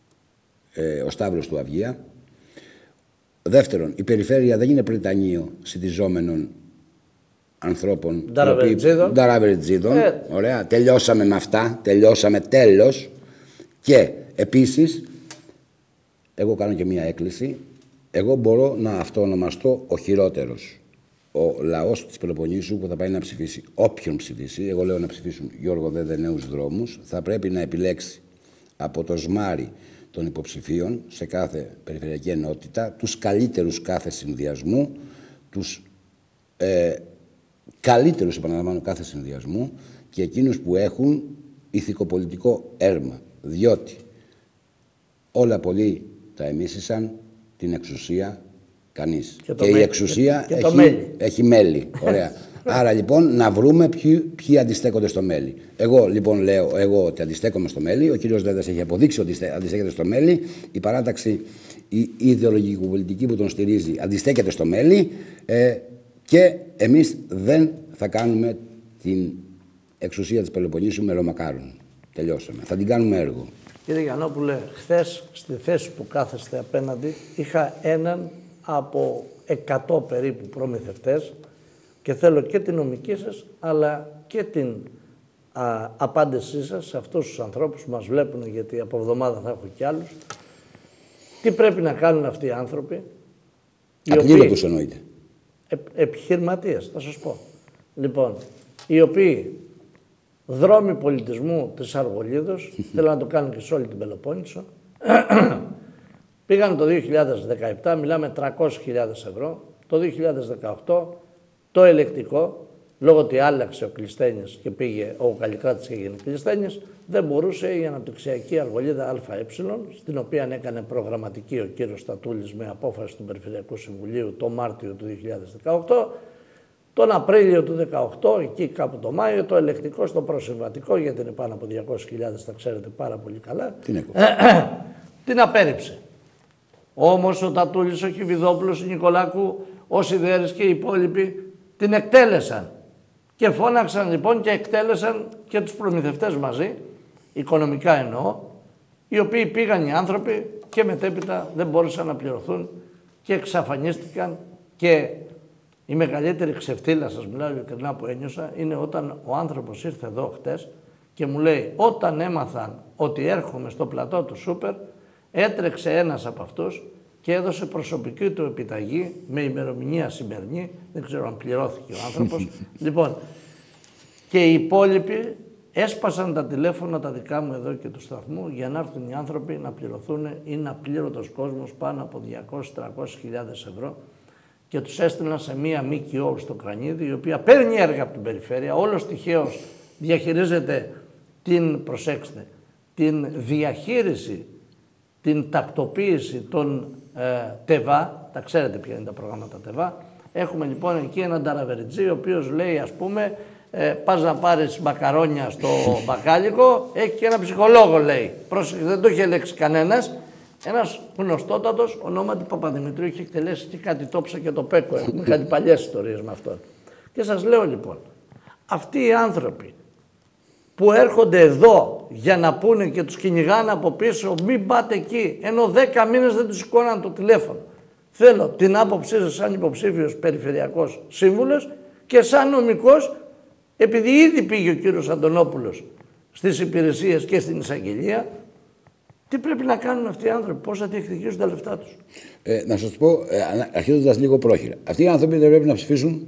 ε, ο Σταύρος του Αυγία. Δεύτερον, η περιφέρεια δεν είναι πριτανείο συντιζόμενων ανθρώπων. Νταραβεριτζίδων. Ε. Ωραία. Τελειώσαμε με αυτά. Τελειώσαμε τέλος. Και επίσης, εγώ κάνω και μία έκκληση. Εγώ μπορώ να αυτοονομαστώ ο χειρότερος. Ο λαός της Πελοποννήσου που θα πάει να ψηφίσει. Όποιον ψηφίσει, εγώ λέω να ψηφίσουν Γιώργο Δέδε νέους δρόμους, θα πρέπει να επιλέξει από το σμάρι των υποψηφίων σε κάθε περιφερειακή ενότητα τους καλύτερους κάθε συνδυασμού, τους ε, καλύτερους, επαναλαμβάνω, κάθε συνδυασμού και εκείνους που έχουν ηθικοπολιτικό έρμα. Διότι όλα πολλοί τα εμίσησαν, την εξουσία κανείς. Και, και η εξουσία και, και έχει, έχει μέλη. Ωραία. Άρα λοιπόν να βρούμε ποιοι, ποιοι αντιστέκονται στο μέλι. Εγώ λοιπόν λέω εγώ ότι αντιστέκομαι στο μέλι. Ο κύριος Δέντας έχει αποδείξει ότι αντιστέκεται στο μέλι. Η παράταξη, η ιδεολογικο-πολιτική που τον στηρίζει, αντιστέκεται στο μέλι. Ε, και εμείς δεν θα κάνουμε την εξουσία της Πελοποννήσου μερομακάρων. Τελειώσαμε. Θα την κάνουμε έργο.
Κύριε Γιαννόπουλε, χθες στη θέση που κάθεστε απέναντι είχα έναν από εκατό περίπου προμηθευτές και θέλω και την νομική σας αλλά και την α, απάντησή σας σε αυτούς τους ανθρώπους που μας βλέπουν, γιατί από εβδομάδα θα έχω κι άλλους. Τι πρέπει να κάνουν αυτοί οι άνθρωποι?
Απλήρωτους εννοείται.
Ε, επιχειρηματίες, θα σας πω. Λοιπόν, οι οποίοι δρόμοι πολιτισμού της Αργολίδος, θέλω να το κάνουν και σε όλη την Πελοπόννησο, πήγαν το δύο χιλιάδες δεκαεπτά, μιλάμε τριακόσιες χιλιάδες ευρώ, το δύο χιλιάδες δεκαοκτώ το ελεκτικό, λόγω ότι άλλαξε ο Κλειστένης και πήγε ο Καλλικράτης και έγινε Κλειστένης, δεν μπορούσε η αναπτυξιακή Αργολίδα ΑΕ, στην οποία έκανε προγραμματική ο κύριος Στατούλης με απόφαση του Περιφερειακού Συμβουλίου το Μάρτιο του δύο χιλιάδες δεκαοκτώ, τον Απρίλιο του δύο χιλιάδες δεκαοκτώ, εκεί κάπου το Μάιο, το ελεκτικό στο προσυμβατικό, γιατί είναι πάνω από διακόσιες χιλιάδες, τα ξέρετε πάρα πολύ καλά,
την,
την απέρριψε. Όμως ο Τατούλης, ο Χιβιδόπουλος, ο Νικολάκου, ο Σιδέρης και οι υπόλοιποι την εκτέλεσαν. Και φώναξαν λοιπόν και εκτέλεσαν και τους προμηθευτές μαζί, οικονομικά εννοώ, οι οποίοι πήγαν οι άνθρωποι και μετέπειτα δεν μπόρεσαν να πληρωθούν και εξαφανίστηκαν. Και η μεγαλύτερη ξεφτύλα, σας μιλάω ειλικρινά, που ένιωσα είναι όταν ο άνθρωπος ήρθε εδώ χτες και μου λέει, όταν έμαθαν ότι έρχομαι στο πλατό του Σούπερ, έτρεξε ένας από αυτούς και έδωσε προσωπική του επιταγή με ημερομηνία σημερινή, δεν ξέρω αν πληρώθηκε ο άνθρωπος. Λοιπόν, και οι υπόλοιποι έσπασαν τα τηλέφωνα τα δικά μου εδώ και του σταθμού για να έρθουν οι άνθρωποι να πληρωθούν. Είναι απλήρωτος κόσμος, πάνω από διακόσιες με τριακόσιες χιλιάδες ευρώ, και τους έστειλαν σε μία ΜΚΟ στο Κρανίδι, η οποία παίρνει έργα από την περιφέρεια, όλος τυχαίως διαχειρίζεται την, προσέξτε, την διαχείριση, την τακτοποίηση των ε, ΤΕΒΑ, τα ξέρετε ποια είναι τα προγράμματα ΤΕΒΑ. Έχουμε λοιπόν εκεί έναν ταραβεριτζή, ο οποίος λέει, ας πούμε, ε, πας να πάρεις μακαρόνια στο μπακάλικο, έχει και ένα ψυχολόγο, λέει. Πρόσεχε, δεν το είχε ελέξει κανένας. Ένας γνωστότατος, ονόματι Παπαδημητρίου, είχε εκτελέσει και κάτι τόψα και το Πέκο. Έχουμε κάτι παλιές ιστορίες με αυτόν. Και σας λέω λοιπόν, αυτοί οι άνθρωποι που έρχονται εδώ για να πούνε και τους κυνηγάνε από πίσω, μην πάτε εκεί, ενώ δέκα μήνες δεν τους σηκώναν το τηλέφωνο. Θέλω την άποψή σας σαν υποψήφιος περιφερειακός σύμβουλος και σαν νομικός, επειδή ήδη πήγε ο κύριος Αντωνόπουλος στις υπηρεσίες και στην εισαγγελία, τι πρέπει να κάνουν αυτοί οι άνθρωποι, πώς θα διεκδικήσουν τα λεφτά τους.
Ε, να σας πω, ε, αρχίζοντας λίγο πρόχειρα, αυτοί οι άνθρωποι δεν πρέπει να ψηφίσουν.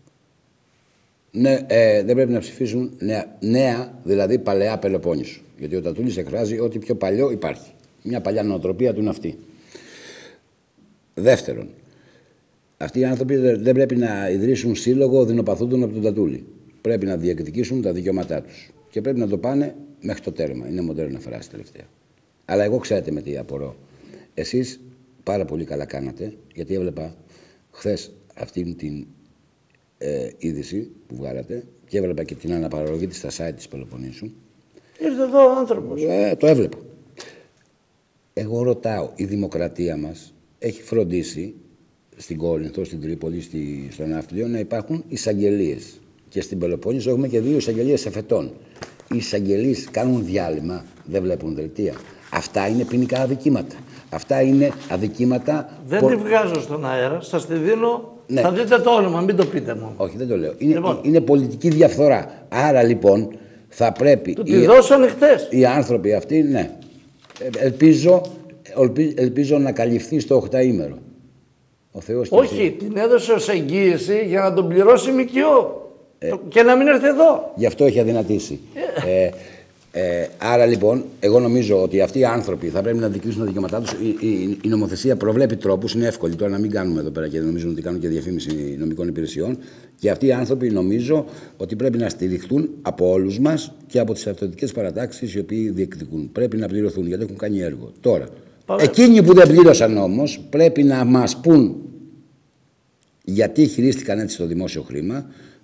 Ναι, ε, δεν πρέπει να ψηφίσουν νέα, νέα, δηλαδή παλαιά Πελοπόννησο. Γιατί ο Τατούλης εκφράζει ότι πιο παλιό υπάρχει. Μια παλιά νοοτροπία του είναι αυτή. Δεύτερον, αυτοί οι άνθρωποι δεν πρέπει να ιδρύσουν σύλλογο δεινοπαθούντων από τον Τατούλη. Πρέπει να διεκδικήσουν τα δικαιώματά τους. Και πρέπει να το πάνε μέχρι το τέρμα. Είναι μοντέρνα φράση τελευταία. Αλλά εγώ ξέρετε με τι απορώ. Εσείς πάρα πολύ καλά κάνατε, γιατί έβλεπα χθες αυτήν την Ε, είδηση που βγάλατε και έβλεπα και την αναπαραγωγή της στα site της Πελοποννήσου.
Ήρθε εδώ ο άνθρωπος.
Ε, το έβλεπα. Εγώ ρωτάω, η δημοκρατία μας έχει φροντίσει στην Κόρινθο, στην Τρίπολη, στη, στο Ναύπλιο να υπάρχουν εισαγγελίες. Και στην Πελοπόννησο έχουμε και δύο εισαγγελίες εφετών. Οι εισαγγελίες κάνουν διάλειμμα, δεν βλέπουν δελτία. Αυτά είναι ποινικά αδικήματα. Αυτά είναι αδικήματα.
Δεν πο... τη βγάζω στον αέρα, σας τη δίνω. Ναι. Θα δείτε το όνομα, μην το πείτε μου.
Όχι, δεν το λέω. Είναι, λοιπόν, είναι πολιτική διαφθορά. Άρα λοιπόν θα πρέπει.
Του τη δώσανε χτες.
Οι άνθρωποι αυτοί, ναι. Ελπίζω, ελπίζω να καλυφθεί στο οχταήμερο. Ο Θεός.
Όχι, την έδωσε ως εγγύηση για να τον πληρώσει ΜΚΟ. Ε, και να μην έρθει εδώ.
Γι' αυτό έχει αδυνατήσει. Ε. ε, Ε, άρα λοιπόν, εγώ νομίζω ότι αυτοί οι άνθρωποι θα πρέπει να δικαιούσουν τα δικαιώματά τους. Η, η, η νομοθεσία προβλέπει τρόπους, είναι εύκολη τώρα να μην κάνουμε εδώ πέρα και νομίζουν ότι κάνουν και διαφήμιση νομικών υπηρεσιών. Και αυτοί οι άνθρωποι νομίζω ότι πρέπει να στηριχτούν από όλους μας και από τις αυτοδικές παρατάξεις οι οποίοι διεκδικούν. Πρέπει να πληρωθούν γιατί έχουν κάνει έργο. Τώρα, Πάμε. εκείνοι που δεν πλήρωσαν όμως πρέπει να μας πούν γιατί χειρίστηκαν έτσι το δημόσιο χρήμα,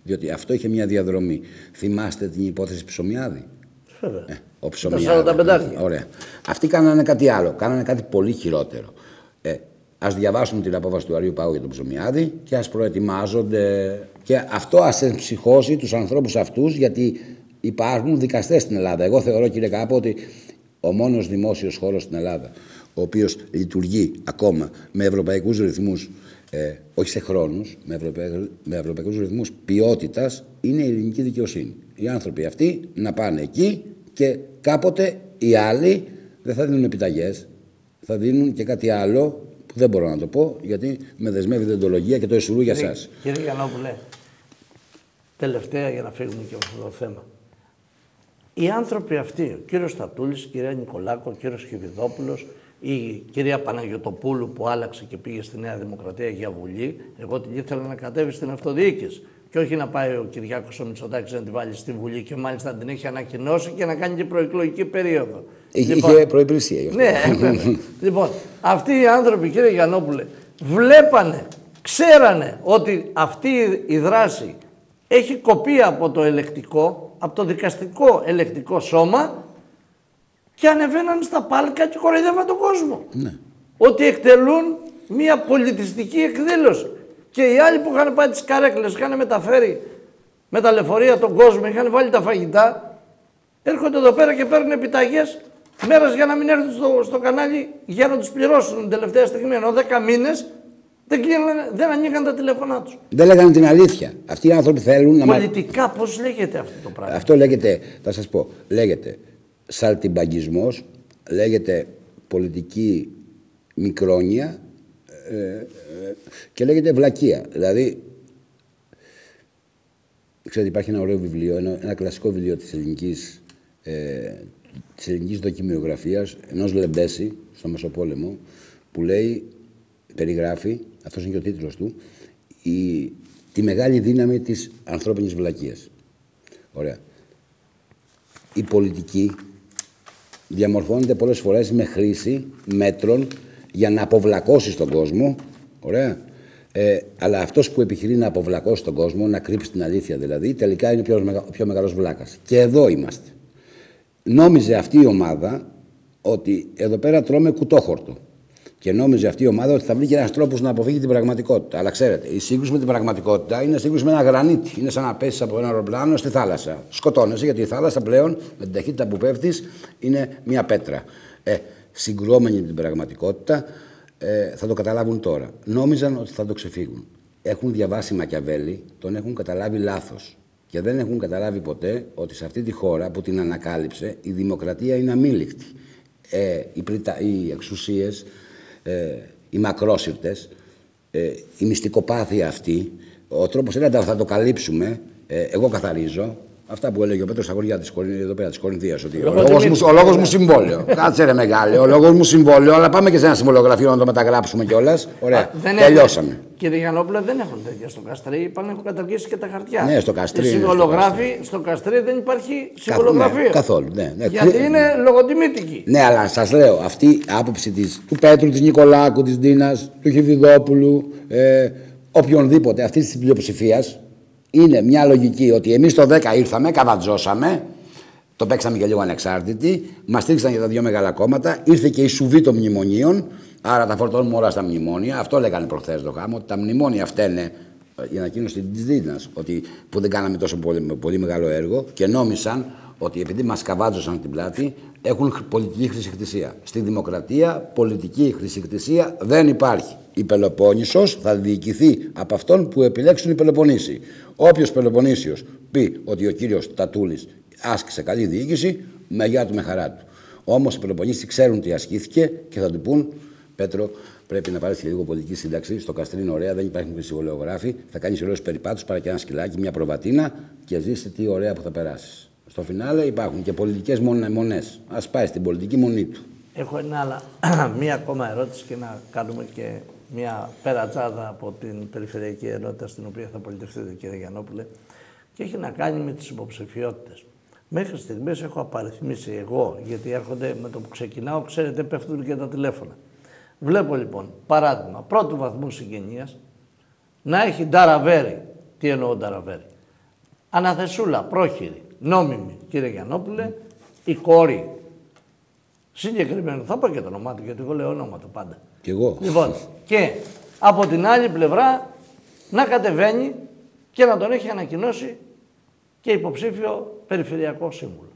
Διότι αυτό είχε μια διαδρομή. Θυμάστε την υπόθεση Ψωμιάδη.
Βέβαια.
Ε, ο Ψωμιάδη.
Τα σαράντα πέντε.
Ωραία. Αυτοί κάνανε κάτι άλλο. Κάνανε κάτι πολύ χειρότερο. Ε, ας διαβάσουν την απόφαση του Αρείου Πάγου για τον Ψωμιάδη και ας προετοιμάζονται. Και αυτό ας εμψυχώσει τους ανθρώπους αυτούς, γιατί υπάρχουν δικαστές στην Ελλάδα. Εγώ θεωρώ, κύριε Κάπο, ότι ο μόνος δημόσιος χώρος στην Ελλάδα, ο οποίος λειτουργεί ακόμα με ευρωπαϊκούς ρυθμούς, ε, όχι σε χρόνους, με, ευρωπαϊκούς, με ευρωπαϊκούς ρυθμούς ποιότητας, είναι η ελληνική δικαιοσύνη. Οι άνθρωποι αυτοί να πάνε εκεί και κάποτε οι άλλοι δεν θα δίνουν επιταγές, θα δίνουν και κάτι άλλο που δεν μπορώ να το πω, γιατί με δεσμεύει η δεντολογία και το εσουρού για σας.
Κύριε Γιαννόπουλε, τελευταία για να φύγουμε και από αυτό το θέμα. Οι άνθρωποι αυτοί, ο κύριος Στατούλης, η κυρία Νικολάκο, ο κύριος Χιβιδόπουλος, η κυρία Παναγιωτοπούλου που άλλαξε και πήγε στη Νέα Δημοκρατία για Βουλή, εγώ την ήθελα να κατέβει στην αυτοδιοίκηση. Και όχι να πάει ο Κυριάκος ο Μητσοτάκης να τη βάλει στη Βουλή και μάλιστα την έχει ανακοινώσει και να κάνει και προεκλογική περίοδο.
Είχε
λοιπόν,
προϋπηρεσία γι' αυτό.
Ναι, βέβαια. Λοιπόν, αυτοί οι άνθρωποι, κύριε Γιαννόπουλε, βλέπανε, ξέρανε ότι αυτή η δράση έχει κοπεί από το ελεκτικό, από το δικαστικό ελεκτικό σώμα και ανεβαίναν στα πάλκα και κοροϊδεύαν τον κόσμο.
Ναι.
Ότι εκτελούν μια πολιτιστική εκδήλωση. Και οι άλλοι που είχαν πάει τις καρέκλες, είχαν μεταφέρει με τα λεωφορεία τον κόσμο, είχαν βάλει τα φαγητά, έρχονται εδώ πέρα και παίρνουν επιταγές μέρας για να μην έρθουν στο, στο κανάλι για να τους πληρώσουν την τελευταία στιγμή. Ενώ δέκα μήνες δεν, κλείνανε, δεν ανοίγαν τα τηλέφωνά τους.
Δεν λέγανε την αλήθεια. Αυτοί οι άνθρωποι θέλουν να...
Πολιτικά πώς λέγεται αυτό το πράγμα?
Αυτό λέγεται, θα σας πω, λέγεται σαλτιμπαγκισμός, λέγεται πολιτική μικρόνια, ε, ε, και λέγεται βλακεία. Δηλαδή, ξέρετε, υπάρχει ένα ωραίο βιβλίο, ένα, ένα κλασικό βιβλίο της ελληνικής, ε, της ελληνικής δοκιμιογραφίας, ενός Λεμπέση, στο Μεσοπόλεμο, που λέει, περιγράφει, αυτός είναι και ο τίτλος του, η, τη μεγάλη δύναμη της ανθρώπινης βλακείας. Ωραία. Η πολιτική διαμορφώνεται πολλές φορές με χρήση μέτρων για να αποβλακώσει τον κόσμο. Ωραία. Ε, αλλά αυτός που επιχειρεί να αποβλακώσει τον κόσμο, να κρύψει την αλήθεια δηλαδή, τελικά είναι ο πιο, μεγα, πιο μεγάλος βλάκας. Και εδώ είμαστε. Νόμιζε αυτή η ομάδα ότι εδώ πέρα τρώμε κουτόχορτο. Και νόμιζε αυτή η ομάδα ότι θα βρει και ένας τρόπος να αποφύγει την πραγματικότητα. Αλλά ξέρετε, η σύγκρουση με την πραγματικότητα είναι σύγκρουση με ένα γρανίτι. Είναι σαν να πέσει από ένα αεροπλάνο στη θάλασσα. Σκοτώνεσαι, γιατί η θάλασσα πλέον με την ταχύτητα που πέφτει είναι μια πέτρα. Ε, συγκρουόμενοι με την πραγματικότητα, ε, θα το καταλάβουν τώρα. Νόμιζαν ότι θα το ξεφύγουν. Έχουν διαβάσει Μακιαβέλη, τον έχουν καταλάβει λάθος. Και δεν έχουν καταλάβει ποτέ ότι σε αυτή τη χώρα που την ανακάλυψε η δημοκρατία είναι αμήλικτη. Ε, οι, πριτα... οι εξουσίες, ε, οι μακρόσυρτες, ε, η μυστικοπάθεια αυτή, ο τρόπος είναι θα το καλύψουμε, ε, εγώ καθαρίζω. Αυτά που έλεγε ο Πέτρος Αγοριάδης εδώ πέρα της Κορινθίας, ότι ο λόγος, μου, ο λόγος μου συμβόλαιο. Κάτσε ρε μεγάλε, ο λόγος μου συμβόλαιο, αλλά πάμε και σε ένα συμβολογραφείο να το μεταγράψουμε κιόλας. Ωραία, δεν τελειώσαμε. Έχουν,
κύριε Γιαννόπουλε, δεν έχουν τέτοια στο Καστρί, είπαν έχουν καταργήσει και τα χαρτιά.
Ναι, στο Καστρί.
Συμβολογράφοι, στο Καστρί δεν υπάρχει συμβολογραφείο.
Ναι, καθόλου, ναι, ναι.
Γιατί είναι λογοτιμήτικη.
Ναι, αλλά σας λέω, αυτή η άποψη της, του Πέτρου, της Νικολάκου, της Ντίνας, του Χιβιδόπουλου, ε, οποιονδήποτε αυτή τη πλειοψηφία. Είναι μια λογική ότι εμείς το δέκα ήρθαμε, καβατζώσαμε, το παίξαμε και λίγο ανεξάρτητοι, μας στήριξαν για τα δύο μεγάλα κόμματα, ήρθε και η σουβή των μνημονίων, άρα τα φορτώνουμε όλα στα μνημόνια. Αυτό λέγανε προχθές το γάμο, ότι τα μνημόνια φταίνε, η ανακοίνωση της Δίνας, ότι που δεν κάναμε τόσο πολύ, πολύ μεγάλο έργο και νόμισαν ότι επειδή μας καβάτζωσαν την πλάτη, έχουν πολιτική χρησικτησία. Στη δημοκρατία, πολιτική χρησικτησία δεν υπάρχει. Η Πελοπόννησος θα διοικηθεί από αυτόν που επιλέξουν οι Πελοποννήσιοι. Όποιος Πελοποννήσιος πει ότι ο κύριος Τατούλης άσκησε καλή διοίκηση, με γεια του, με χαρά του. Όμως οι Πελοποννήσιοι ξέρουν τι ασκήθηκε και θα του πούν, Πέτρο, πρέπει να πάρεις και λίγο πολιτική σύνταξη. Στο Καστρί είναι ωραία, δεν υπάρχουν συμβολιογράφοι. Θα κάνεις ωραίους περιπάτους, παρά και ένα σκυλάκι, μια προβατίνα και ζήσει τι ωραία που θα περάσεις. Στο φινάλε υπάρχουν και πολιτικές μονές. Ας πάει στην πολιτική μονή του.
Έχω ένα άλλα, μία ακόμα ερώτηση και να κάνουμε και μια περατσάδα από την Περιφερειακή Ενότητα στην οποία θα πολιτευτείτε, κύριε Γιαννόπουλε, και έχει να κάνει με τις υποψηφιότητες. Μέχρι στιγμής έχω απαριθμίσει εγώ, γιατί έρχονται με το που ξεκινάω, ξέρετε, πέφτουν και τα τηλέφωνα. Βλέπω λοιπόν, παράδειγμα, πρώτου βαθμού συγγενείας, να έχει Νταραβέρι. Τι εννοώ Νταραβέρι? αναθεσούλα, πρόχειρη, νόμιμη, κύριε Γιαννόπουλε, η κόρη. Συγκεκριμένο, θα πω και το όνομά του, γιατί εγώ λέω ονόματα πάντα.
Κι εγώ.
Λοιπόν, και από την άλλη πλευρά να κατεβαίνει και να τον έχει ανακοινώσει και υποψήφιο περιφερειακό σύμβουλο.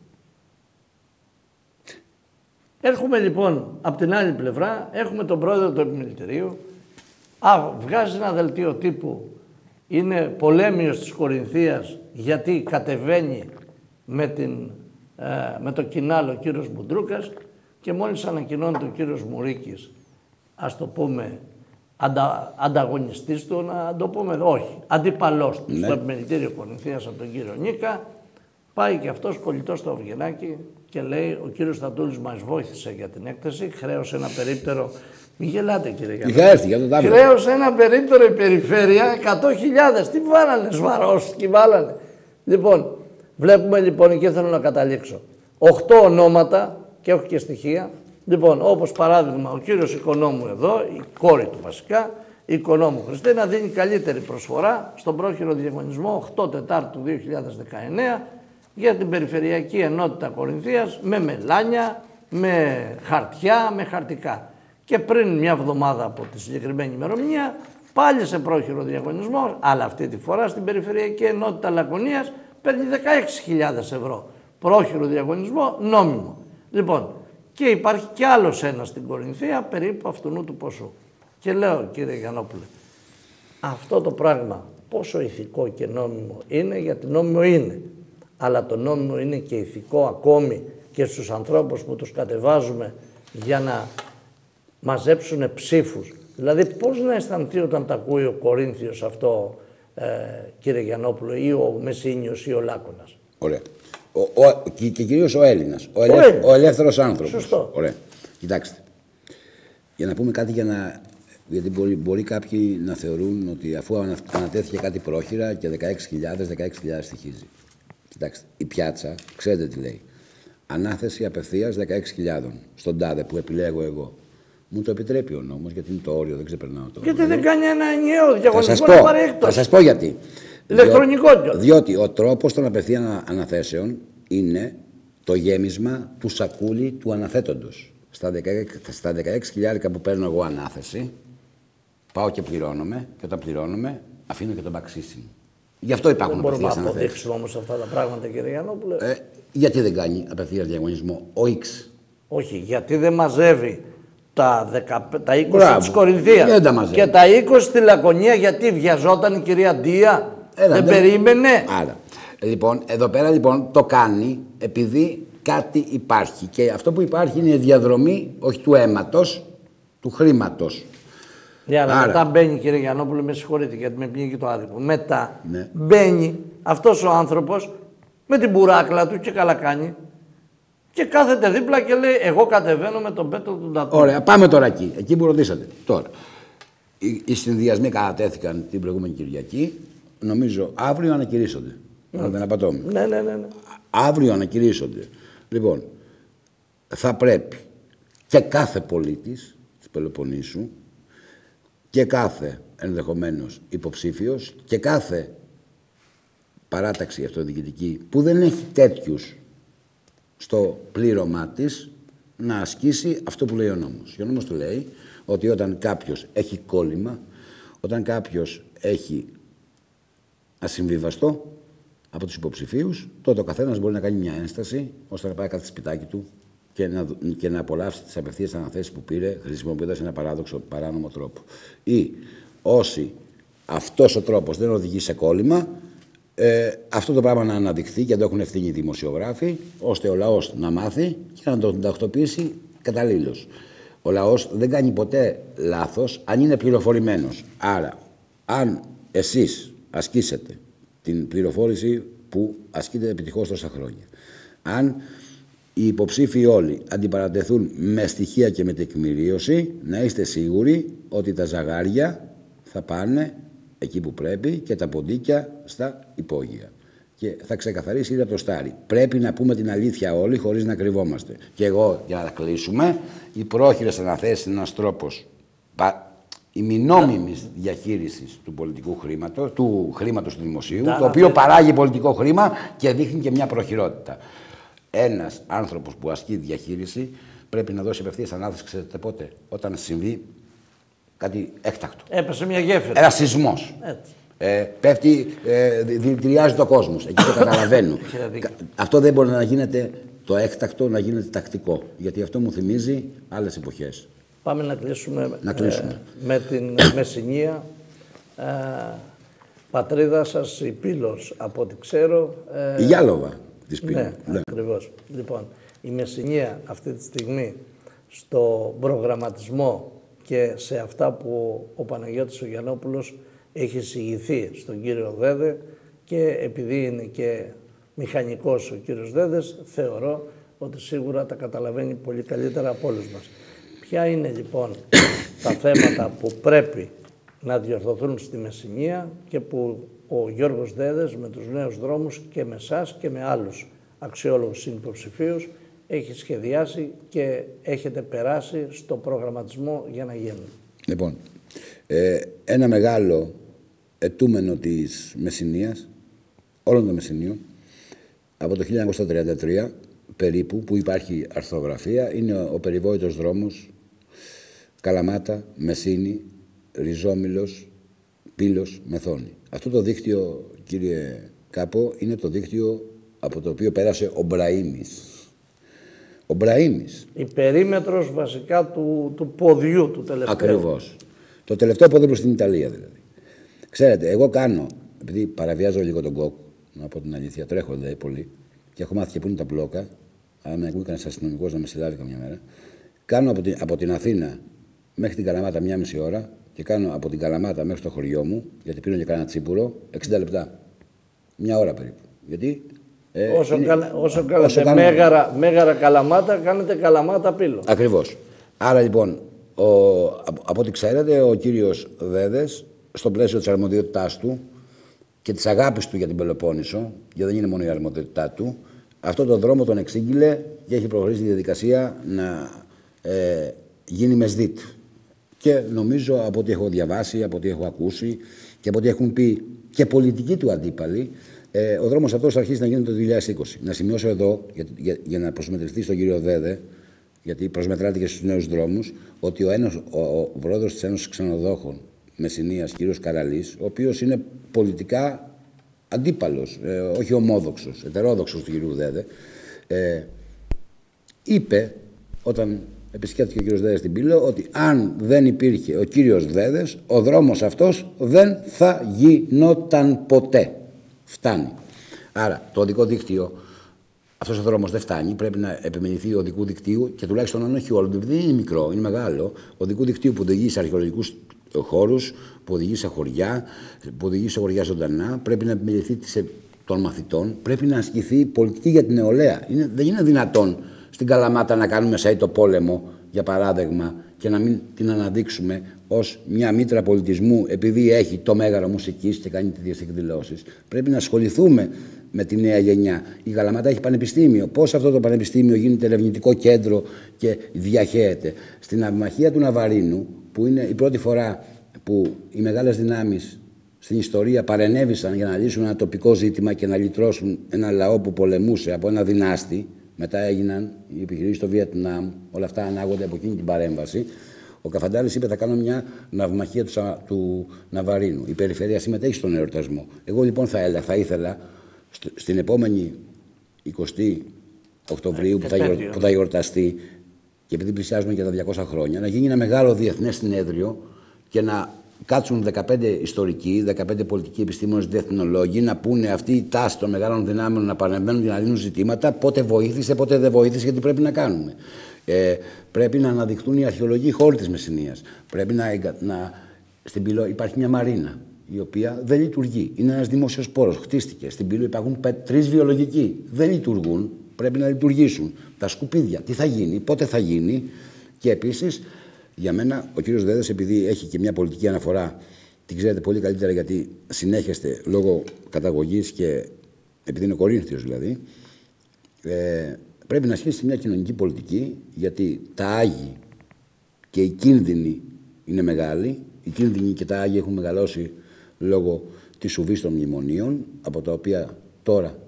Έχουμε λοιπόν από την άλλη πλευρά, έχουμε τον πρόεδρο του επιμελητηρίου, α, βγάζει ένα δελτίο τύπου, είναι πολέμιος της Κορινθίας γιατί κατεβαίνει με, την, ε, με το κοινάλο ο κύριος Μπουντρούκας και μόλις ανακοινώνεται ο κύριος Μουρίκης, ας το πούμε, αντα, ανταγωνιστής του, να το πούμε, όχι, αντίπαλός του, ναι, στο επιμελητήριο Κορινθίας από τον κύριο Νίκα, πάει και αυτός κολλητός στο Αυγενάκι και λέει: ο κύριος Στατούλης μας βοήθησε για την έκθεση, χρέωσε ένα περίπτερο. Μην γελάτε, κύριε Γιάννη. Χρέωσε ένα περίπτερο η περιφέρεια εκατό χιλιάδες. Τι βάλανε, Σβαρόσκι, βάλανε. Λοιπόν, βλέπουμε λοιπόν, εκεί θέλω να καταλήξω. Οχτώ ονόματα και έχω και στοιχεία. Λοιπόν, όπως παράδειγμα, ο κύριος Οικονόμου εδώ, η κόρη του βασικά, η Οικονόμου Χριστίνα, δίνει καλύτερη προσφορά στον πρόχειρο διαγωνισμό οκτώ Τετάρτου δύο χιλιάδες δεκαεννέα για την Περιφερειακή Ενότητα Κορινθίας με μελάνια, με χαρτιά, με χαρτικά. Και πριν μια εβδομάδα από τη συγκεκριμένη ημερομηνία, πάλι σε πρόχειρο διαγωνισμό, αλλά αυτή τη φορά στην Περιφερειακή Ενότητα Λακωνίας, παίρνει δεκαέξι χιλιάδες ευρώ. Πρόχειρο διαγωνισμό, νόμιμο. Λοιπόν, και υπάρχει κι άλλος ένας στην Κορινθία, περίπου αυτού του ποσού. Και λέω, κύριε Γιαννόπουλε, αυτό το πράγμα πόσο ηθικό και νόμιμο είναι, γιατί νόμιμο είναι. Αλλά το νόμιμο είναι και ηθικό ακόμη και στους ανθρώπους που τους κατεβάζουμε για να μαζέψουν ψήφους. Δηλαδή πώς να αισθανθεί όταν τα ακούει ο Κορίνθιος αυτό, ε, κύριε Γιαννόπουλο, ή ο Μεσίνιος ή ο Λάκωνας.
Ωραία. Ο, ο, και, και κυρίως ο Έλληνας. Ο, ελεύθ, ο ελεύθερος άνθρωπος.
Σωστό.
Ωραία. Κοιτάξτε. Για να πούμε κάτι για να... Γιατί μπορεί, μπορεί κάποιοι να θεωρούν ότι αφού ανατέθηκε κάτι πρόχειρα και δεκαέξι χιλιάδες, δεκαέξι χιλιάδες στοιχίζει. Κοιτάξτε, η πιάτσα, ξέρετε τι λέει. Ανάθεση απευθείας δεκαέξι χιλιάδες στον τάδε που επιλέγω εγώ. Μου το επιτρέπει ο νόμος, γιατί είναι το όριο, δεν ξεπερνάω το όριο.
Γιατί δεν κάνει ένα ενιαίο διαγωνισμό
να
πάρει έκτος.
Θα σας πω γιατί.
Ηλεκτρονικό
Διό, διότι ο τρόπος των απευθείαν αναθέσεων είναι το γέμισμα του σακούλι του αναθέτοντος. Στα δεκαέξι χιλιάδες που παίρνω εγώ ανάθεση, πάω και πληρώνομαι, και όταν πληρώνομαι αφήνω και τον μπαξίσι μου. Γι' αυτό υπάρχουν απευθείας αναθέσεις.
Μπορούμε να αποδείξουμε όμως αυτά τα πράγματα, κύριε Γιαννόπουλε.
Ε, γιατί δεν κάνει απευθείας διαγωνισμό ο X.
Όχι, γιατί δεν μαζεύει τα, δεκα, τα είκοσι της Κορινθίας και τα είκοσι στη Λακωνία, γιατί βιαζόταν η κυρία Ντία. Έλα, δεν, δεν περίμενε.
Άρα. Λοιπόν, εδώ πέρα λοιπόν το κάνει επειδή κάτι υπάρχει. Και αυτό που υπάρχει είναι η διαδρομή, όχι του αίματος, του χρήματος.
Ναι, αλλά μετά μπαίνει, κύριε Γιαννόπουλο, με συγχωρείτε γιατί με πνίγει το άδικο. Μετά ναι. μπαίνει αυτός ο άνθρωπος με την μπουράκλα του και καλά κάνει και κάθεται δίπλα και λέει: εγώ κατεβαίνω με τον Πέτρο του Ντατού.
Ωραία, πάμε τώρα εκεί. Εκεί που ρωτήσατε. Τώρα, οι, οι συνδυασμοί κατατέθηκαν την προηγούμενη Κυριακή. Νομίζω αύριο ανακηρύσσονται. Mm. Αν δεν απατώμε.
Ναι, ναι, ναι, ναι.
Αύριο ανακηρύσσονται. Λοιπόν, θα πρέπει και κάθε πολίτης της Πελοποννήσου και κάθε ενδεχομένως υποψήφιος και κάθε παράταξη αυτοδιοικητική που δεν έχει τέτοιους στο πλήρωμά της να ασκήσει αυτό που λέει ο νόμος. Και ο νόμος του λέει ότι όταν κάποιος έχει κόλλημα, όταν κάποιος έχει ασυμβίβαστο από τους υποψηφίους, τότε ο καθένας μπορεί να κάνει μια ένσταση ώστε να πάει κάθε σπιτάκι του και να, και να απολαύσει τις απευθείας αναθέσεις που πήρε χρησιμοποιώντας ένα παράδοξο παράνομο τρόπο. Ή όσοι αυτός ο τρόπος δεν οδηγεί σε κόλλημα, ε, αυτό το πράγμα να αναδειχθεί και το έχουν ευθύνη οι δημοσιογράφοι, ώστε ο λαός να μάθει και να τον τακτοποιήσει καταλήλως. Ο λαός δεν κάνει ποτέ λάθος αν είναι πληροφορημένος. Άρα, αν εσείς ασκήσετε την πληροφόρηση που ασκείται επιτυχώς τόσα χρόνια, αν οι υποψήφοι όλοι αντιπαρατεθούν με στοιχεία και με τεκμηρίωση, να είστε σίγουροι ότι τα ζαγάρια θα πάνε εκεί που πρέπει και τα ποντίκια στα υπόγεια. Και θα ξεκαθαρίσει ήδη από το στάρι. Πρέπει να πούμε την αλήθεια όλοι χωρίς να κρυβόμαστε. Και εγώ, για να κλείσουμε, οι πρόχειρες αναθέσεις είναι ένας τρόπος. ημινόμιμης διαχείρισης του πολιτικού χρήματος, του χρήματος του δημοσίου,
Να,
το οποίο
να,
παράγει πολιτικό χρήμα και δείχνει και μια προχειρότητα. Ένας άνθρωπος που ασκεί διαχείριση πρέπει να δώσει απευθείας ανάθεση, ξέρετε πότε, όταν συμβεί κάτι έκτακτο.
Έπεσε μια γέφυρα.
Ένα σεισμός. Ε, πέφτει, ε, δηλητηριάζει το κόσμος. Εκεί το καταλαβαίνω. Αυτό δεν μπορεί να γίνεται το έκτακτο, να γίνεται τακτικό. Γιατί αυτό μου θυμίζει άλλες εποχές.
Πάμε να κλείσουμε,
να κλείσουμε.
Ε, με την Μεσσηνία. Ε, πατρίδα σας, η Πύλος, από ό,τι ξέρω. Ε,
η Γιάλοβα της Πύλου.
Ναι, ναι, ακριβώς. Λοιπόν, η Μεσσηνία αυτή τη στιγμή στο προγραμματισμό και σε αυτά που ο Παναγιώτης ο Γιαννόπουλος έχει εισηγηθεί στον κύριο Δέδε και επειδή είναι και μηχανικός ο κύριος Δέδες, θεωρώ ότι σίγουρα τα καταλαβαίνει πολύ καλύτερα από όλους μας. Ποια είναι λοιπόν τα θέματα που πρέπει να διορθωθούν στη Μεσσηνία και που ο Γιώργος Δέδες με τους νέους δρόμους και με εσάς και με άλλους αξιόλογους συνυποψηφίους έχει σχεδιάσει και έχετε περάσει στο προγραμματισμό για να γίνουν.
Λοιπόν, ε, ένα μεγάλο ετούμενο της Μεσσηνίας, όλων των Μεσσηνίων, από το χίλια εννιακόσια τριάντα τρία περίπου, που υπάρχει αρθρογραφία, είναι ο, ο περιβόητος δρόμος Καλαμάτα, Μεσσήνη, Ριζόμυλος, Πύλος, Μεθόνη. Αυτό το δίκτυο, κύριε Κάπο, είναι το δίκτυο από το οποίο πέρασε ο Μπραήμις. Ο Μπραήμις.
Η περίμετρος βασικά του, του ποδιού του τελευταίου.
Ακριβώς. Το τελευταίο πόδι προς την Ιταλία δηλαδή. Ξέρετε, εγώ κάνω, επειδή παραβιάζω λίγο τον κόκκ, να πω την αλήθεια, τρέχω δηλαδή πολύ και έχω μάθει και πού είναι τα μπλόκα, αλλά με ακούει κανένας αστυνομικός να με συλλάβει καμιά μέρα. Κάνω από την, από την Αθήνα μέχρι την Καλαμάτα μία μισή ώρα και κάνω από την Καλαμάτα μέχρι το χωριό μου, γιατί πήρω και κανένα τσίπουρο, εξήντα λεπτά. Μια ώρα περίπου. Γιατί. Ε,
όσο
είναι,
κα, όσο κάνετε
κάνω...
μέγαρα, μέγαρα Καλαμάτα, κάνετε Καλαμάτα Πύλο.
Ακριβώς. Άρα λοιπόν, ο, από, από ό,τι ξέρετε, ο κύριος Δέδες, στο πλαίσιο της αρμοδιότητάς του και της αγάπης του για την Πελοπόννησο, γιατί δεν είναι μόνο η αρμοδιότητά του, αυτόν τον δρόμο τον εξήγηλε και έχει προχωρήσει τη διαδικασία να ε, γίνει μεσδίτ. Και νομίζω από ό,τι έχω διαβάσει, από ό,τι έχω ακούσει και από ό,τι έχουν πει και πολιτικοί του αντίπαλοι, ε, ο δρόμος αυτός θα αρχίσει να γίνεται το δύο χιλιάδες είκοσι. Να σημειώσω εδώ, για, για, για να προσμετρηθεί στον κύριο Δέδε, γιατί προσμετράται και στους νέους δρόμους, ότι ο, ένας, ο, ο πρόεδρος της Ένωσης Ξενοδόχων Μεσσηνίας, κύριος Καραλής, ο οποίος είναι πολιτικά αντίπαλος, ε, όχι ομόδοξος, ετερόδοξος του κυρίου Δέδε, ε, είπε, όταν επισκέφθηκε ο κύριος Δέδες στην Πύλο, ότι αν δεν υπήρχε ο κύριος Δέδες, ο δρόμος αυτός δεν θα γινόταν ποτέ. Φτάνει. Άρα, το οδικό δίκτυο, αυτός ο δρόμος δεν φτάνει, πρέπει να επιμεληθεί ο οδικού δικτύου και τουλάχιστον αν όχι όλο, δεν είναι μικρό, είναι μεγάλο, οδικού δικτύου που οδηγεί σε αρχαιολογικούς χώρους, που οδηγεί σε χωριά, που οδηγεί σε χωριά ζωντανά, πρέπει να επιμεληθεί των μαθητών, πρέπει να ασκηθεί πολιτική για την νεολαία. Είναι, δεν είναι δυνατόν στην Καλαμάτα να κάνουμε σαΐτο πόλεμο, για παράδειγμα, και να μην την αναδείξουμε ως μια μήτρα πολιτισμού επειδή έχει το μέγαρο μουσικής και κάνει τέτοιες εκδηλώσεις. Πρέπει να ασχοληθούμε με τη νέα γενιά. Η Καλαμάτα έχει πανεπιστήμιο. Πώς αυτό το πανεπιστήμιο γίνεται ερευνητικό κέντρο και διαχέεται. Στην αυμαχία του Ναβαρίνου, που είναι η πρώτη φορά που οι μεγάλες δυνάμεις στην ιστορία παρενέβησαν για να λύσουν ένα τοπικό ζήτημα και να λυτρώσουν ένα λαό που πολεμούσε από ένα δυνάστη. Μετά έγιναν οι επιχειρήσεις στο Βιετνάμ, όλα αυτά ανάγονται από εκείνη την παρέμβαση. Ο Καφαντάρης είπε: θα κάνω μια ναυμαχία του, του Ναβαρίνου. Η περιφέρεια συμμετέχει στον εορτασμό. Εγώ λοιπόν θα, έλεγα, θα ήθελα στην επόμενη εικοστή Οκτωβρίου που θα, γιορ, που θα γιορταστεί, και επειδή πλησιάζουμε για τα διακόσια χρόνια, να γίνει ένα μεγάλο διεθνές συνέδριο και να κάτσουν δεκαπέντε ιστορικοί, δεκαπέντε πολιτικοί επιστήμονες, διεθνολόγοι, να πούνε αυτή η τάση των μεγάλων δυνάμεων να παρεμβαίνουν και να λύνουν ζητήματα, πότε βοήθησε, πότε δεν βοήθησε και τι πρέπει να κάνουμε. Ε, πρέπει να αναδειχθούν οι αρχαιολογικοί χώροι της Μεσσηνίας. Πρέπει να, να. Στην Πύλο υπάρχει μια μαρίνα, η οποία δεν λειτουργεί. Είναι ένας δημόσιος πόρος, χτίστηκε. Στην Πύλο υπάρχουν τρεις βιολογικοί. Δεν λειτουργούν, πρέπει να λειτουργήσουν. Τα σκουπίδια, τι θα γίνει, πότε θα γίνει. Και επίσης, για μένα, ο κύριος Δέδες, επειδή έχει και μια πολιτική αναφορά, την ξέρετε πολύ καλύτερα γιατί συνέχεστε λόγω καταγωγής και επειδή είναι Κορίνθιος δηλαδή, ε, πρέπει να ασχίσει μια κοινωνική πολιτική, γιατί τα άγη και οι κίνδυνοι είναι μεγάλη. Οι κίνδυνοι και τα άγια έχουν μεγαλώσει λόγω της σουβής των μνημονίων, από τα οποία τώρα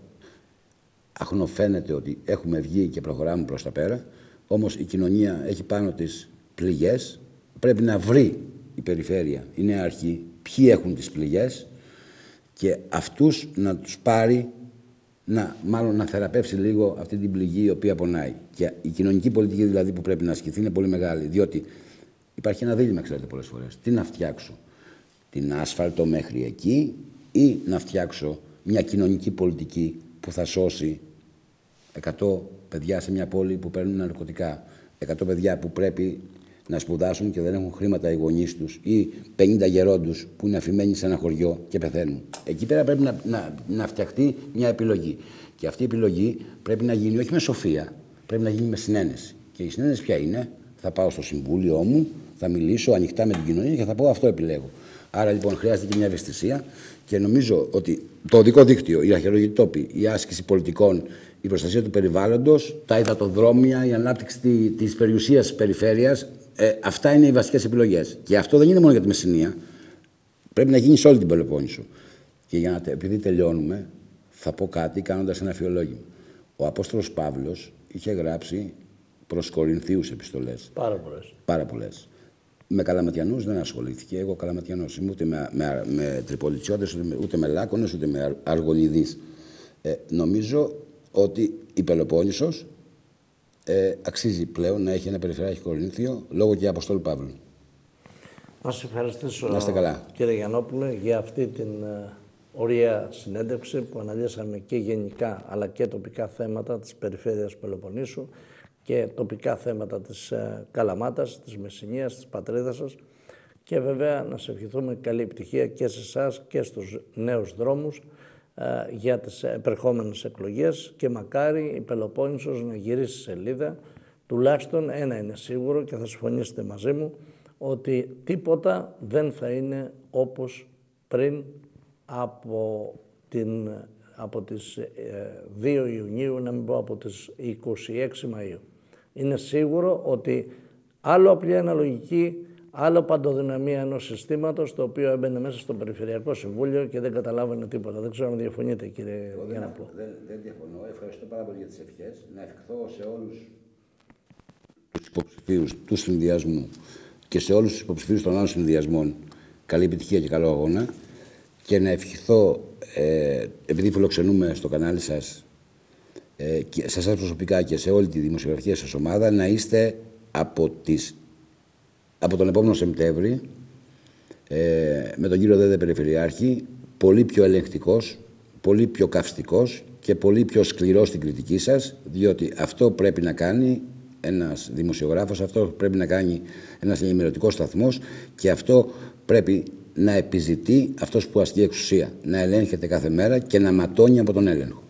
αχνοφαίνεται ότι έχουμε βγει και προχωράμε προς τα πέρα. Όμως η κοινωνία έχει πάνω της πληγές. Πρέπει να βρει η περιφέρεια, η νέα αρχή, ποιοι έχουν τις πληγές και αυτούς να τους πάρει, να, μάλλον να θεραπεύσει λίγο αυτή την πληγή η οποία πονάει. Και η κοινωνική πολιτική δηλαδή που πρέπει να ασκηθεί είναι πολύ μεγάλη, διότι υπάρχει ένα δίλημμα, ξέρετε, πολλές φορές. Τι να φτιάξω, την άσφαλτο μέχρι εκεί ή να φτιάξω μια κοινωνική πολιτική που θα σώσει εκατό παιδιά σε μια πόλη που παίρνουν ναρκωτικά, εκατό παιδιά που πρέπει να σπουδάσουν και δεν έχουν χρήματα οι γονείς τους ή πενήντα γερόντους που είναι αφημένοι σε ένα χωριό και πεθαίνουν. Εκεί πέρα πρέπει να, να, να φτιαχτεί μια επιλογή. Και αυτή η επιλογή πρέπει να γίνει όχι με σοφία, πρέπει να γίνει με συνένεση. Και η συνένεση ποια είναι? Θα πάω στο συμβούλιο μου, θα μιλήσω ανοιχτά με την κοινωνία και θα πω αυτό επιλέγω. Άρα λοιπόν χρειάζεται και μια ευαισθησία και νομίζω ότι το οδικό δίκτυο, οι αρχαιολογικοί τόποι, η άσκηση πολιτικών, η προστασία του περιβάλλοντος, τα υδατοδρόμια, η ανάπτυξη της περιουσίας της περιφέρειας, ε, αυτά είναι οι βασικές επιλογές. Και αυτό δεν είναι μόνο για τη Μεσσηνία, πρέπει να γίνει σε όλη την Πελοπόννησο. Και για να, επειδή τελειώνουμε, θα πω κάτι κάνοντας ένα αφιολόγημα. Ο Απόστολος Παύλος είχε γράψει προς Κορινθίους επιστολές.
Πάρα πολλές.
Πάρα πολλές. Με Καλαματιανούς δεν ασχολήθηκε. Εγώ Καλαματιανός είμαι, ούτε με, με, με Τριπολιτσιώτες, ούτε με, ούτε με Λάκωνες, ούτε με Αργολιδείς. Ε, νομίζω ότι η Πελοπόννησος ε, αξίζει πλέον να έχει ένα περιφερειάρχη Κορίνθιο λόγω και Αποστόλου Παύλου.
Να σας ευχαριστήσω,
να είστε καλά,
κύριε Γιαννόπουλε, για αυτή την uh, ωραία συνέντευξη που αναλύσαμε και γενικά αλλά και τοπικά θέματα της περιφέρειας Πελοποννήσου και τοπικά θέματα της uh, Καλαμάτας, της Μεσσηνίας, της πατρίδας σας και βέβαια να σε ευχηθούμε καλή επιτυχία και σε εσάς και στους νέους δρόμους για τις επερχόμενες εκλογές και μακάρι η Πελοπόννησος να γυρίσει σελίδα. Τουλάχιστον ένα είναι σίγουρο και θα συμφωνήσετε μαζί μου ότι τίποτα δεν θα είναι όπως πριν από, την, από τις δύο Ιουνίου, να μην πω από τις είκοσι έξι Μαΐου. Είναι σίγουρο ότι άλλο απλή αναλογική, άλλο παντοδυναμία ενός συστήματος το οποίο έμπαινε μέσα στο Περιφερειακό Συμβούλιο και δεν καταλάβαινε τίποτα. Δεν ξέρω αν διαφωνείτε, κύριε Γιαννόπουλο.
Δεν, δεν διαφωνώ. Ευχαριστώ πάρα πολύ για τις ευχές. Να ευχηθώ σε όλους τους υποψηφίους του συνδυασμού και σε όλους τους υποψηφίους των άλλων συνδυασμών καλή επιτυχία και καλό αγώνα. Και να ευχηθώ, ε, επειδή φιλοξενούμε στο κανάλι σας, ε, και σε εσάς προσωπικά και σε όλη τη δημοσιογραφική σας ομάδα, να είστε από τις από τον επόμενο Σεπτέμβρη, ε, με τον κύριο Δέδε Περιφερειάρχη, πολύ πιο ελεγκτικός, πολύ πιο καυστικός και πολύ πιο σκληρός στην κριτική σας, διότι αυτό πρέπει να κάνει ένας δημοσιογράφος, αυτό πρέπει να κάνει ένας ενημερωτικός σταθμός και αυτό πρέπει να επιζητεί αυτός που ασκεί εξουσία, να ελέγχεται κάθε μέρα και να ματώνει από τον έλεγχο.